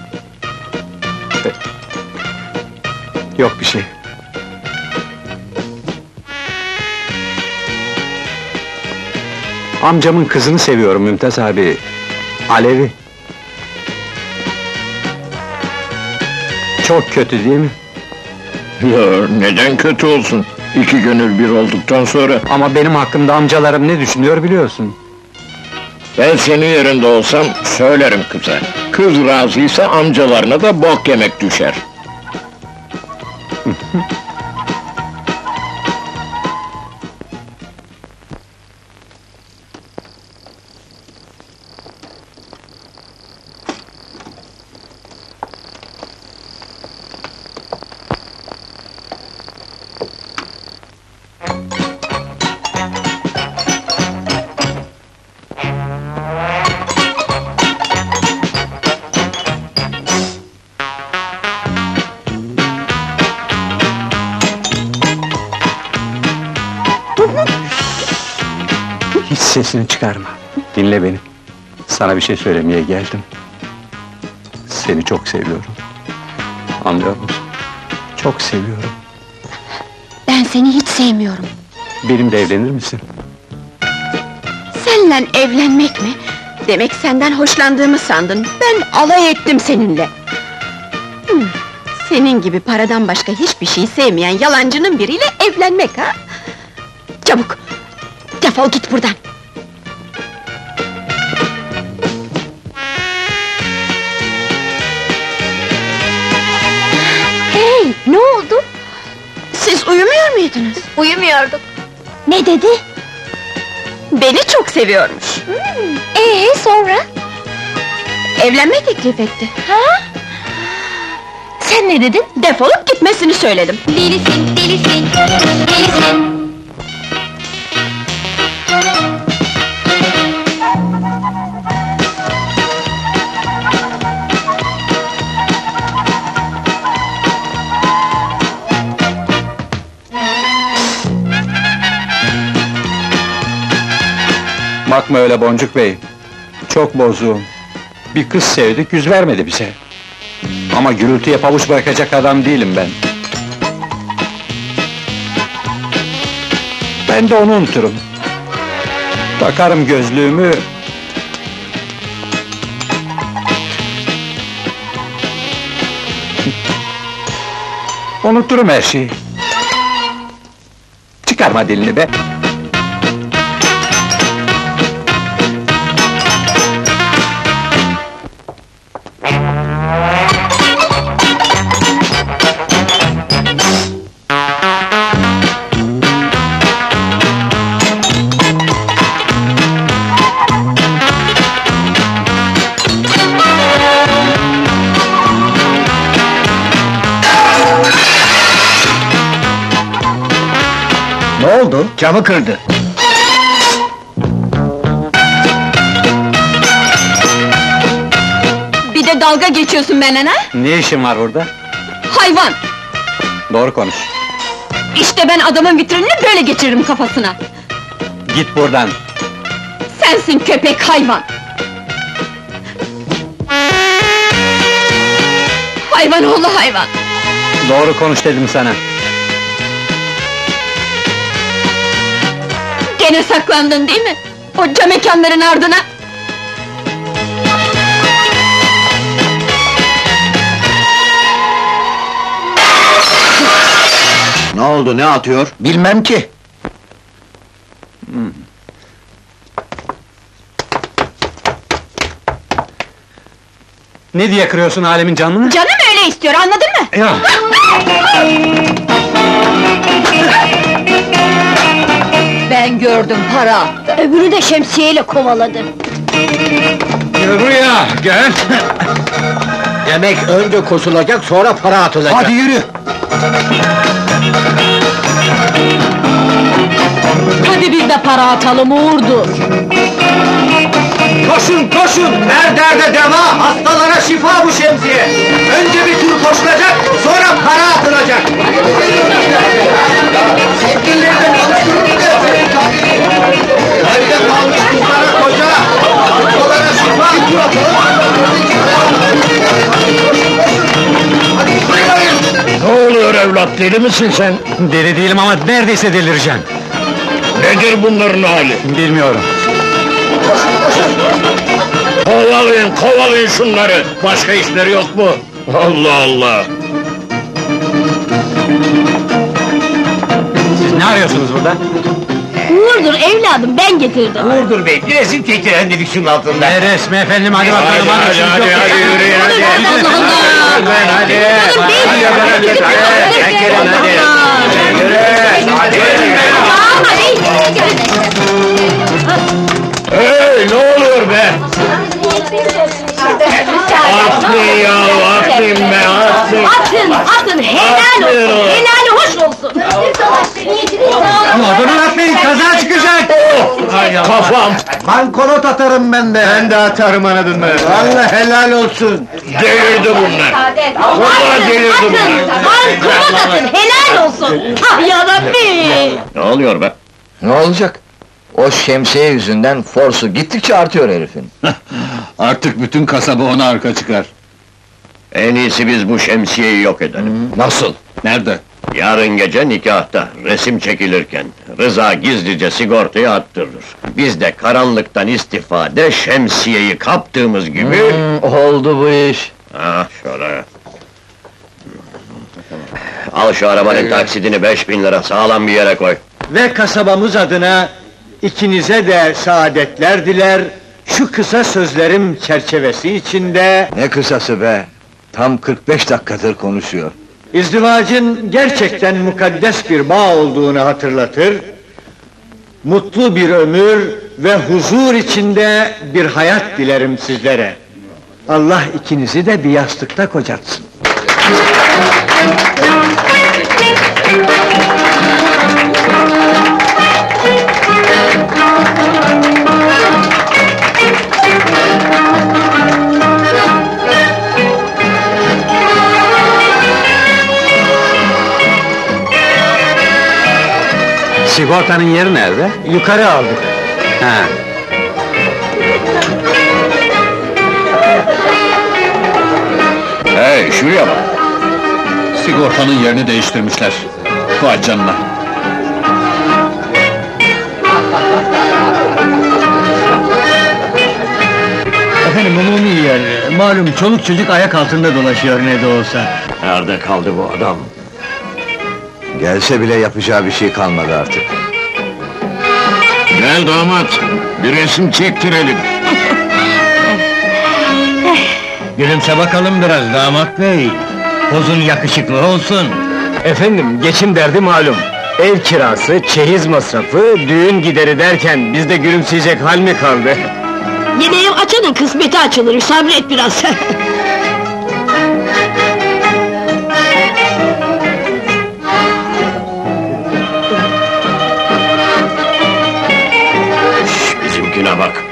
Yok bir şey. Amcamın kızını seviyorum Mümtaz abi. Alevi. Çok kötü değil mi? Ya neden kötü olsun? İki gönül bir olduktan sonra. Ama benim hakkımda amcalarım ne düşünüyor biliyorsun. Ben senin yerinde olsam söylerim kıza. Kız razıysa amcalarına da bok yemek düşer. Hiç sesini çıkarma. Dinle beni. Sana bir şey söylemeye geldim. Seni çok seviyorum. Anlıyor musun? Çok seviyorum. Ben seni hiç sevmiyorum. Benimle evlenir misin? Seninle evlenmek mi? Demek senden hoşlandığımı sandın. Ben alay ettim seninle. Senin gibi paradan başka hiçbir şey sevmeyen yalancının biriyle evlenmek ha? Çabuk! Defol git buradan! Hey, ne oldu? Siz uyumuyor muydunuz? Uyumuyorduk. Ne dedi? Beni çok seviyormuş. Sonra? Evlenme teklif etti. Ha? Sen ne dedin? Defolup gitmesini söyledim. Delisin, delisin, delisin. Bakma öyle Boncuk Bey. Çok bozuğum. Bir kız sevdik, yüz vermedi bize. Ama gürültüye pabuç bırakacak adam değilim ben. Ben de onu unuturum. Takarım gözlüğümü... Unuturum her şeyi. Çıkarma dilini be! Ne oldu? Camı kırdı. Bir de dalga geçiyorsun benimle ha? Ne işin var burada? Hayvan! Doğru konuş. İşte ben adamın vitrinini böyle geçiririm kafasına! Git buradan! Sensin köpek hayvan! Hayvan oğlu hayvan! Doğru konuş dedim sana! Gene saklandın değil mi? O cam mekanların ardına! Ne oldu, ne atıyor? Bilmem ki. Ne diye kırıyorsun alemin canını? Canım öyle istiyor, anladın mı? Ya! Ben gördüm, para attı! Öbürü de şemsiyeyle kovaladı. Gel buraya, gel! Demek önce kosulacak, sonra para atılacak. Hadi yürü! Hadi biz de para atalım Uğur'dur. Koşun, koşun! Her derde deva, hastalara şifa bu şemsiye! Önce bir tur koşulacak, sonra para atılacak! Sevgililerden alıştırın bir de! Evde kalmış kızlara koca, hastalara şifa! Ne oluyor evlat, deli misin sen? Deli değilim ama neredeyse delireceğim. Nedir bunların hali? Bilmiyorum. Kovalayın şunları! Başka işleri yok mu? Allah Allah! Siz ne arıyorsunuz burada? Uğur'dur evladım, ben getirdim. Uğurdur bey, bir resim çektiren dedik şunun altında. Ne resmi efendim, hadi bakalım, Hadi yürüyün hadi! Hey, ne oluyor be? Atın ya, atın be, atın! Atın, helal olsun, helali hoş olsun. Durun atmayın, kaza çıkacak! Kafam! Bankonot atarım ben de. Ben de atarım anladın mı? Vallahi helal olsun. Delirdi bunlar! Vallahi delirdi bunlar! Bankona atın, helal olsun. Ah yarabbi! Ne oluyor be? Ne olacak? O şemsiye yüzünden forsu gittikçe artıyor herifin. Artık bütün kasaba ona arka çıkar. En iyisi biz bu şemsiyeyi yok edelim. Nasıl? Nerede? Yarın gece nikahta, resim çekilirken, Rıza gizlice sigortayı attırır. Biz de karanlıktan istifade şemsiyeyi kaptığımız gibi... Oldu bu iş. Ah, şöyle. Al şu arabanın taksidini 5000 lira, sağlam bir yere koy. Ve kasabamız adına ikinize de saadetler diler. Şu kısa sözlerim çerçevesi içinde Ne kısası be! Tam 45 dakikadır konuşuyor. izdivacın gerçekten mukaddes bir bağ olduğunu hatırlatır. Mutlu bir ömür ve huzur içinde bir hayat dilerim sizlere. Allah ikinizi de bir yastıkta kocatsın. Sigortanın yeri nerede? Yukarı aldık. Ha. Hey, şuraya bak! Sigortanın yerini değiştirmişler. Vay canına! Efendim umumi yer, malum çoluk çocuk ayak altında dolaşıyor ne de olsa. Nerede kaldı bu adam? Gelse bile yapacağı bir şey kalmadı artık. Gel damat, bir resim çektirelim. Gülümse bakalım biraz damat bey. Pozun yakışıklı olsun. Efendim, geçim derdi malum. Ev kirası, çeyiz masrafı, düğün gideri derken bizde gülümseyecek hal mi kaldı? Yine ev açanın kısmeti açılır, sabret biraz. Bizimkine bak!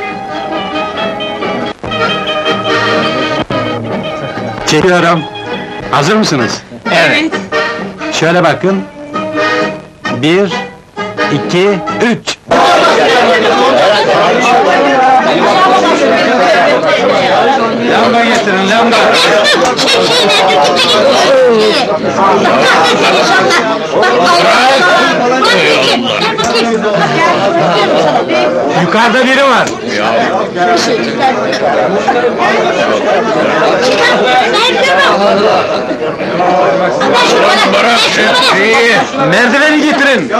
Çekiyorum. Hazır mısınız? Evet. Şöyle bakın. 1, 2, 3. Lamba getirin, lamba! Yukarıda biri var! Bırak şemsiyeyi! Merdiveni getirin!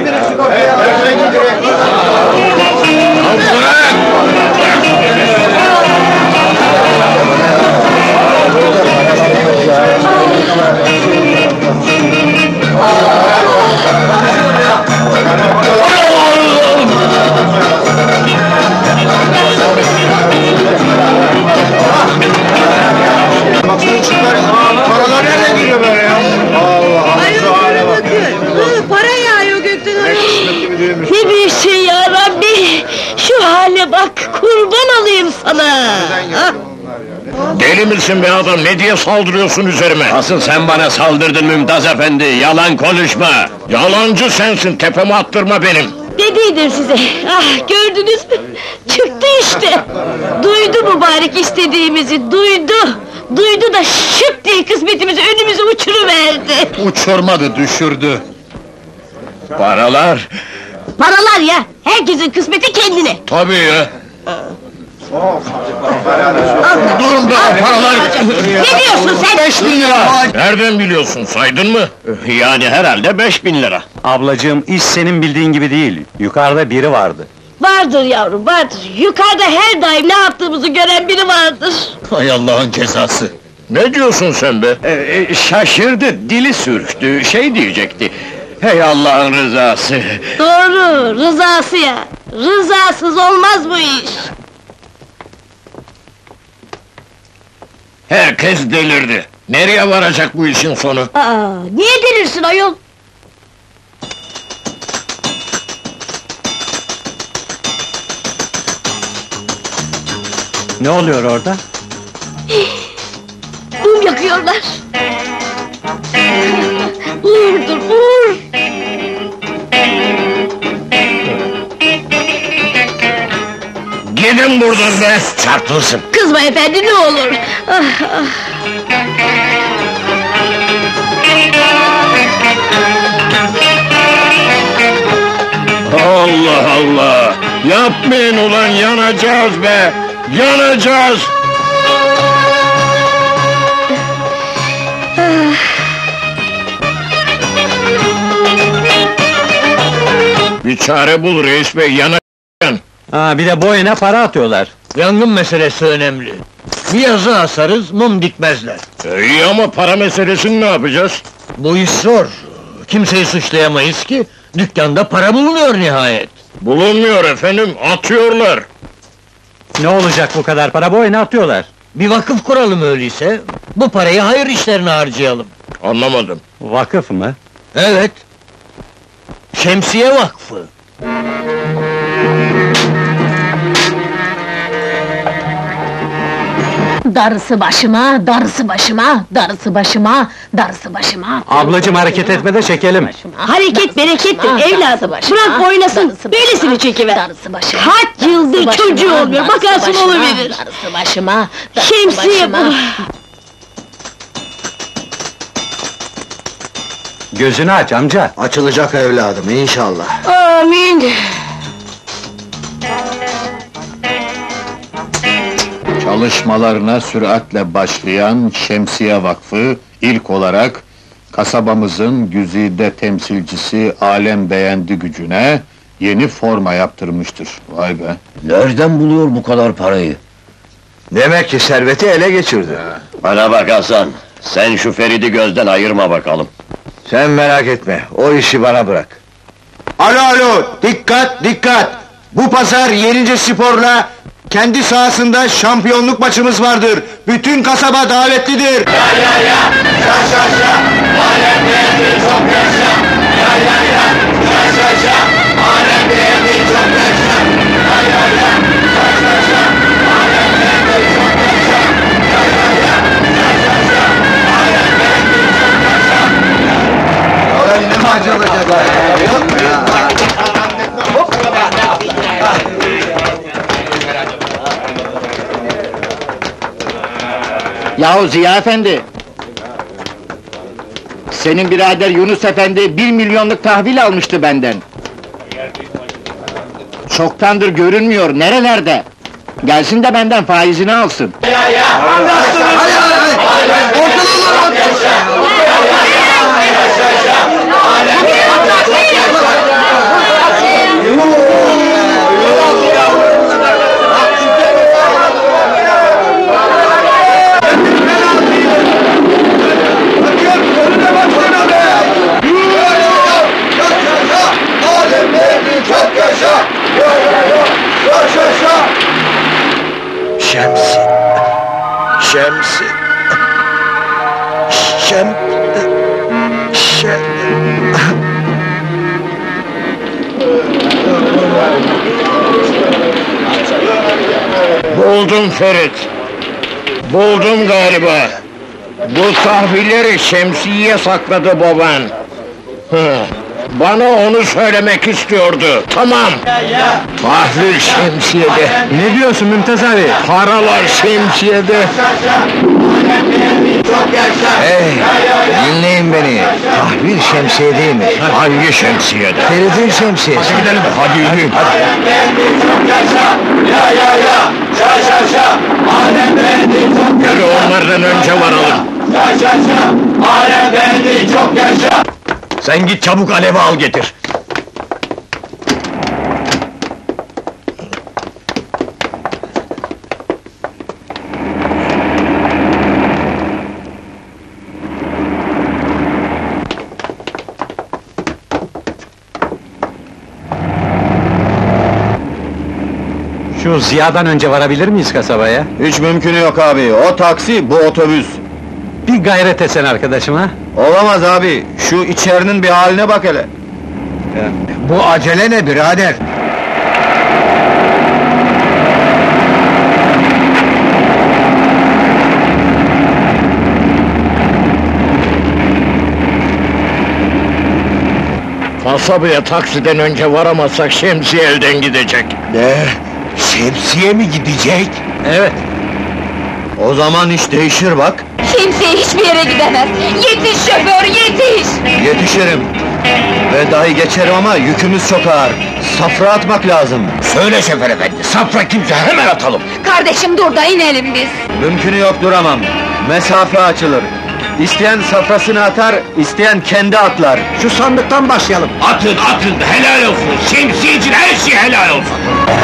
Paralar nereye giriyor böyle ya? Para yağıyor gökten. Ne büyük şey ya Rabbi! Şu hale bak, kurban olayım sana! Ha? Deli misin be adam, ne diye saldırıyorsun üzerime? Asıl sen bana saldırdın Mümtaz efendi, yalan konuşma! Yalancı sensin, tepeme attırma benim! Dediydim size, ah gördünüz mü? Çıktı işte! Duydu mübarek istediğimizi, duydu! Duydu da şıp diye kısmetimizi önümüze uçuruverdi! Uçurmadı, düşürdü. Paralar, Paralar ya! Herkesin kısmeti kendine! Tabii ya! Durun da paralar... Ne diyorsun sen? 5000 lira! Nereden biliyorsun, saydın mı? Yani herhalde 5000 lira. Ablacığım, iş senin bildiğin gibi değil. Yukarıda biri vardı. Vardır yavrum, vardır! Yukarıda her daim ne yaptığımızı gören biri vardır! Hay Allah'ın cezası! Ne diyorsun sen be? Şaşırdı, dili sürçtü, şey diyecekti. Hey Allah'ın rızası! Doğru, rızası ya! Rızasız olmaz bu iş! Herkes delirdi. Nereye varacak bu işin sonu? Aa, niye delirsin ayol? Ne oluyor orada? Mum yakıyorlar! Uğurdur, uğur! Gidin buradan be! Çarpılırsın! Kızma efendi, ne olur! Ah, ah. Allah Allah! Yapmayın ulan, yanacağız be! Yanacağız! Bir çare bul reis bey, yanacaksın! Ha, bir de boyuna para atıyorlar. Yangın meselesi önemli. Bir yazı asarız, mum dikmezler. İyi ama para meselesini ne yapacağız? Bu iş zor. Kimseyi suçlayamayız ki, dükkanda para bulunuyor nihayet. Bulunmuyor efendim, atıyorlar! Ne olacak bu kadar para, boyuna atıyorlar. Bir vakıf kuralım öyleyse, bu parayı hayır işlerine harcayalım. Anlamadım. Vakıf mı? Evet. Şemsiye Vakfı. Darısı başıma, darısı başıma, darısı başıma, darısı başıma! Ablacığım, hareket etme de çekelim. Hareket berekettir evladım! Bırak oynasın, böylesini çekiver! Darısı başıma! Kaç yıldır çocuğu olmuyor, bakarsın oluverir! Darısı başıma! Şemsiye bu! Gözünü aç amca. Açılacak evladım inşallah. Amin! Çalışmalarına süratle başlayan Şemsiye Vakfı, ilk olarak kasabamızın güzide temsilcisi Alem Beğendi gücüne yeni forma yaptırmıştır. Vay be! Nereden buluyor bu kadar parayı? Demek ki serveti ele geçirdi. Bana bak Hasan, sen şu Ferid'i gözden ayırma bakalım. Sen merak etme, o işi bana bırak. Alo, dikkat, dikkat! Bu pazar Yenice Spor'la kendi sahasında şampiyonluk maçımız vardır. Bütün kasaba davetlidir. Yahu Ziya Efendi! Senin birader Yunus Efendi 1 milyonluk tahvil almıştı benden. Çoktandır görünmüyor, nerelerde? Gelsin de benden faizini alsın. Şemsi. Buldum Ferit! Buldum galiba! Bu tahvilleri Şemsiye sakladı baban! Hı, bana onu söylemek istiyordu, tamam! Tahvil Şemsiye'de! Ne diyorsun Mümtaz abi? Paralar Şemsiye'de! Hey, dinleyin beni! Bir şemsiye değil mi? Hangi şemsiyede? Ferit'in şemsiyesi. Hadi gidelim, hadi yürüyün. Yürü, onlardan önce varalım. Sen git çabuk alevi al getir. Şu Ziya'dan önce varabilir miyiz kasabaya? Hiç mümkünü yok abi, o taksi, bu otobüs. Bir gayret etsen arkadaşım ha? Olamaz abi, şu içerinin bir haline bak hele. Bu acele ne birader? Kasabaya taksiden önce varamazsak şemsiye elden gidecek. Ne? Şemsiye mi gidecek? Evet. O zaman iş değişir bak. Şemsiye hiçbir yere gidemez! Yetiş şoför, yetiş! Yetişirim. Ve dahi geçerim ama yükümüz çok ağır. Safra atmak lazım. Söyle şoför efendi, safra kimse hemen atalım. Kardeşim dur da inelim biz! Mümkünü yok, duramam. Mesafe açılır. İsteyen safrasını atar, isteyen kendi atlar. Şu sandıktan başlayalım. Atın, atın, helal olsun. Şemsiye için her şey helal olsun.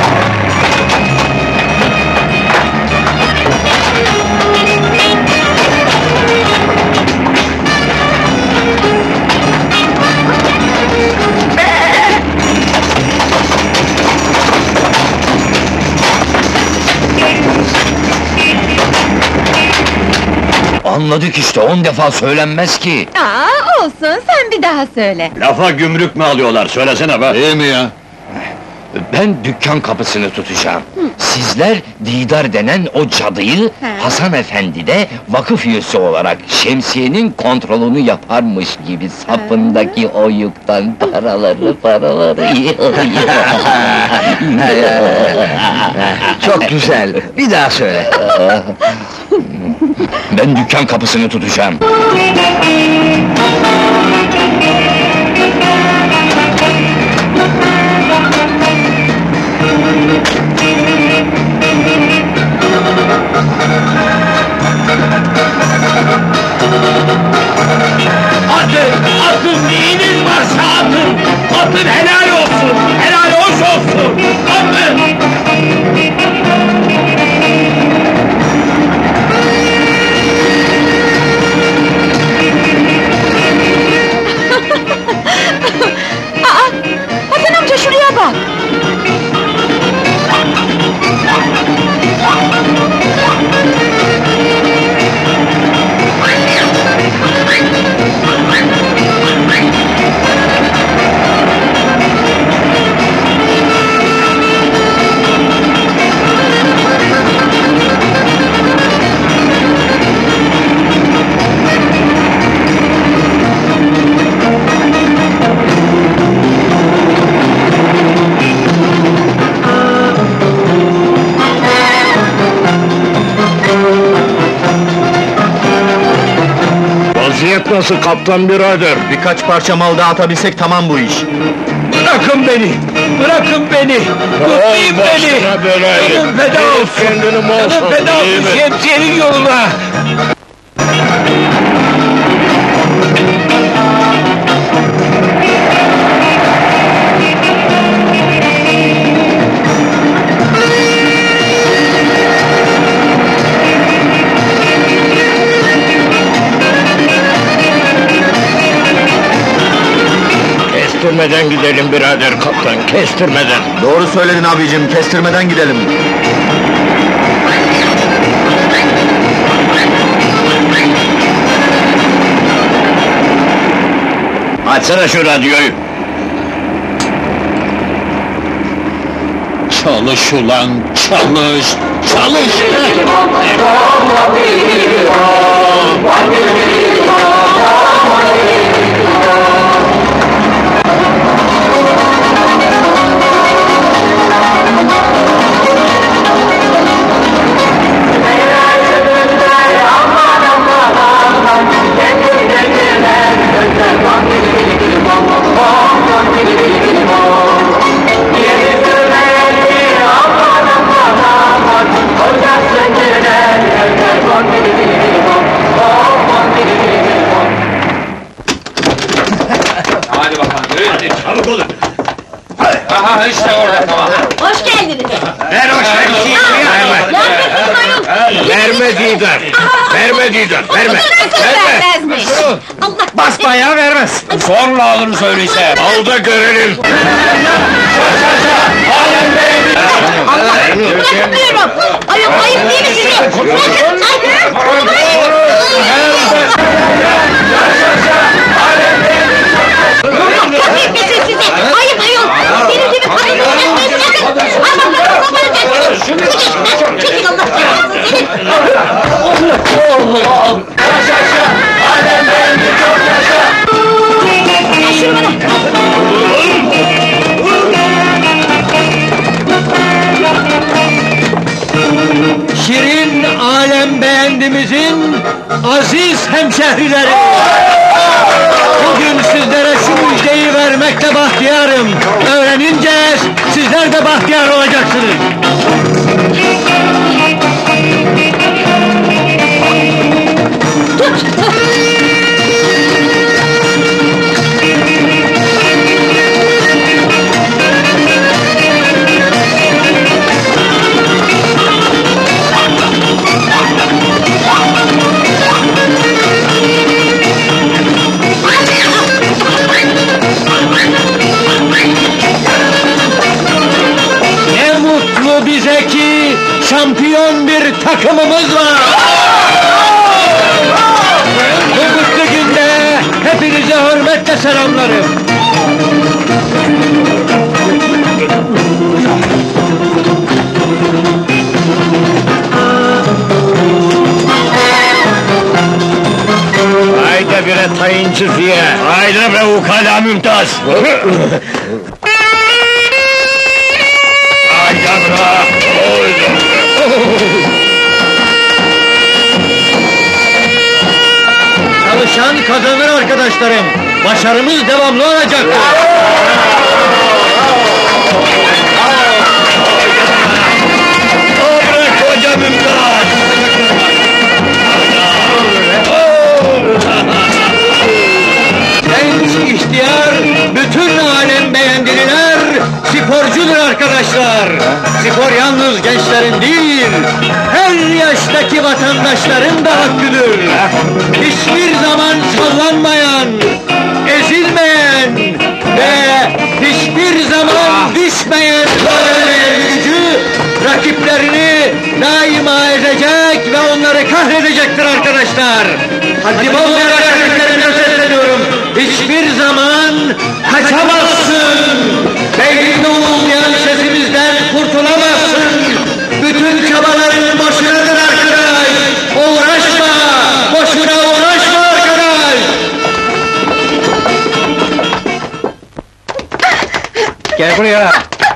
Anladık işte, 10 defa söylenmez ki. Aa, olsun, sen bir daha söyle! Lafa gümrük mü alıyorlar, söylesene be! İyi mi ya? Ben dükkan kapısını tutacağım. Sizler Didar denen o cadıyı, Hasan Efendi de vakıf üyesi olarak şemsiyenin kontrolünü yaparmış gibi sapındaki o yükten paraları Çok güzel, bir daha söyle. Ben dükkan kapısını tutacağım. Atın, atın, neyiniz varsa atın! Atın, helal olsun, helal hoş olsun! Atın! Aa! Hasan amca şuraya bak! Vaziyet nasıl kaptan birader? Birkaç parça mal daha atabilsek tamam bu iş. Bırakın beni! Bırakın beni! Tutmayın beni! Canım feda olsun! Canım feda olsun şemsiyenin yoluna! Kestirmeden gidelim birader kaptan, kestirmeden! Doğru söyledin abicim, kestirmeden gidelim. Açsana şu radyoyu! Çalış ulan, çalış! Çalış! Aman aman aman, kendine güler, gözler işte orada tamam. Hoş geldiniz. Ver o şemsiyeyi! Verme Didar! Verme Didar, verme! Vermez mi? Allah Basbayağı vermez! Zorla alırız öyleyse. Al da görelim! Bırakmıyorum. Ayol ayıp değil mi size? Bırakın. Kapıyı kesin size. Ayıp ayol. Benim gibi kadını bırakmayı bırakın. Ama bırakın kafanı dersiniz. Çekil Allah kahretsin senin. Ver şunu bana. Şirin alem beğendimizin aziz hemşehrileri! Bugün sizlere şu müjdeyi vermekle bahtiyarım. Öğrenince sizler de bahtiyar olacaksınız. Ne mutlu bize ki şampiyon bir takımımız var. Bu mutlu günde hepinize hürmetle selamlarım. Haydi bire tayinci diye! Haydi be ukala Mümtaz! Haydi bırak! Çalışan kazanır arkadaşlarım. Başarımız devamlı olacaktır. Bırak koca Mümtaz! Genç, ihtiyar, bütün alem beğendililer, sporcudur arkadaşlar. Spor yalnız gençlerin değil, her yaştaki vatandaşların da hakkıdır. Hiçbir zaman sallanmayan, ezilmeyen ve hiçbir zaman düşmeyen gücü rakiplerini daima ezecek ve onları kahredecektir arkadaşlar. Haddim olmayarak rakiplerine sesleniyorum. Hiçbir zaman kaçamazsın. Beyninde olmayan sesimizden kurtulamazsın. Bütün çabaların boşunadır arkadaş. Uğraşma, boşuna uğraşma arkadaş. Gel buraya.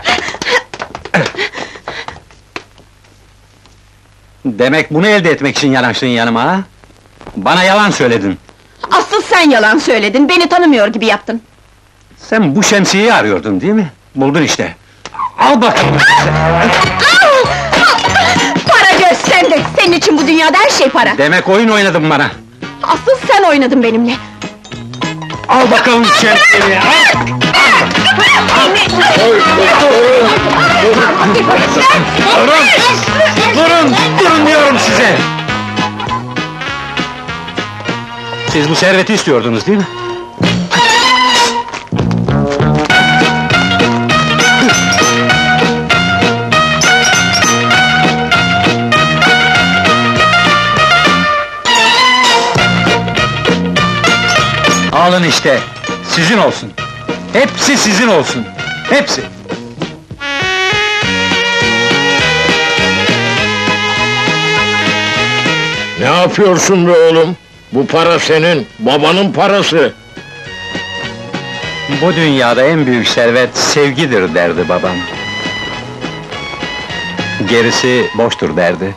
Demek bunu elde etmek için yanaştın yanıma ha? Bana yalan söyledin. Asıl sen yalan söyledin, beni tanımıyor gibi yaptın. Sen bu şemsiyeyi arıyordun değil mi? Buldun işte. Al bakalım! Para gösterdi, senin için bu dünyada her şey para. Demek oyun oynadın bana. Asıl sen oynadın benimle. Al bakalım şemsiyeyi! Al! Durun! Durun! Durun diyorum size! Siz bu serveti istiyordunuz değil mi? Alın işte, sizin olsun. Hepsi sizin olsun. Hepsi. Ne yapıyorsun be oğlum? Bu para senin, babanın parası. Bu dünyada en büyük servet sevgidir derdi babam. Gerisi boştur derdi.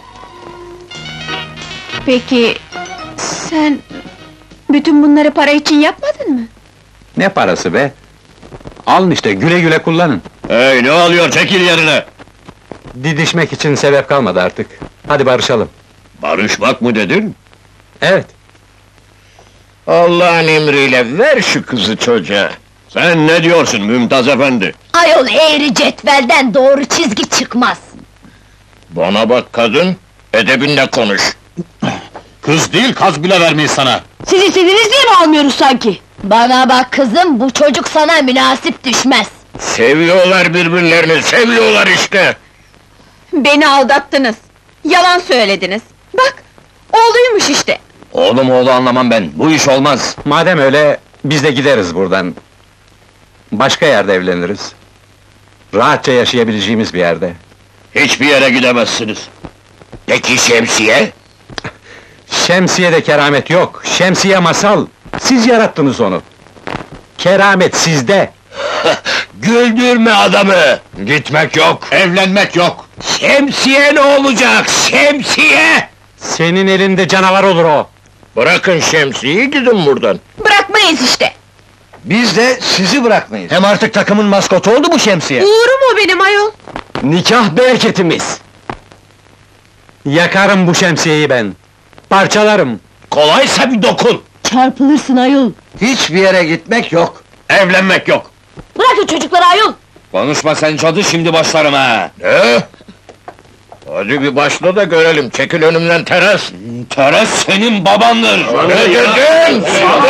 Peki, sen... bütün bunları para için yapmadın mı? Ne parası be? Alın işte, güle güle kullanın. Hey, ne oluyor? Çekil yerine! Didişmek için sebep kalmadı artık. Hadi barışalım. Barışmak mı dedin? Evet. Allah'ın emriyle ver şu kızı çocuğa. Sen ne diyorsun Mümtaz efendi? Ayol eğri cetvelden doğru çizgi çıkmaz. Bana bak kadın, edebinle konuş. Kız değil, kaz bile vermeyiz sana. Siz istediniz diye mi almıyoruz sanki? Bana bak kızım, bu çocuk sana münasip düşmez. Seviyorlar birbirlerini, seviyorlar işte! Beni aldattınız. Yalan söylediniz. Bak, oğluymuş işte. Oğlum oğlu anlamam ben, bu iş olmaz. Madem öyle, biz de gideriz buradan. Başka yerde evleniriz. Rahatça yaşayabileceğimiz bir yerde. Hiçbir yere gidemezsiniz. Peki şemsiye? Şemsiye'de keramet yok, şemsiye masal! Siz yarattınız onu! Keramet sizde! Güldürme adamı! Gitmek yok! Evlenmek yok. Şemsiye ne olacak, şemsiye! Senin elinde canavar olur o! Bırakın şemsiyeyi, gidin buradan! Bırakmayız işte. Biz de sizi bırakmayız. Hem artık takımın maskotu oldu bu şemsiye. Uğurum o benim ayol. Nikah bereketimiz! Yakarım bu şemsiyeyi ben! Parçalarım! Kolaysa bir dokun! Çarpılırsın ayol. Hiçbir yere gitmek yok. Evlenmek yok! Bırakın çocukları ayol. Konuşma sen cadı, şimdi başlarım ha! Ne? Hadi bir başla da görelim, çekil önümden teres! Teres senin babandır! Ne dedin?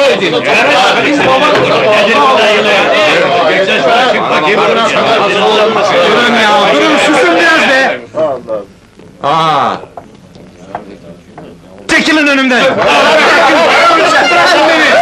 Durun ya, durun, susun biraz be! Aa! Çekilin önümden! Bırakın beni!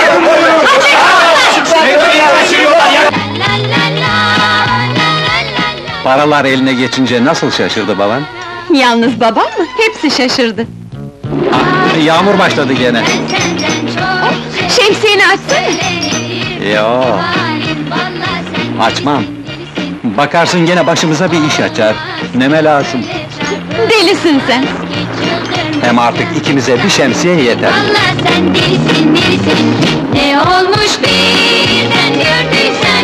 Paralar eline geçince nasıl şaşırdı baban? Yalnız babam mı? Hepsi şaşırdı. Yağmur başladı gene. Şemsiyeni açsana. Yo, açmam. Bakarsın gene başımıza bir iş açar. Neme lazım? Delisin sen. Hem artık ikimize bir şemsiye yeter. Vallahi sen delisin delisin. Ne olmuş birden gördüysen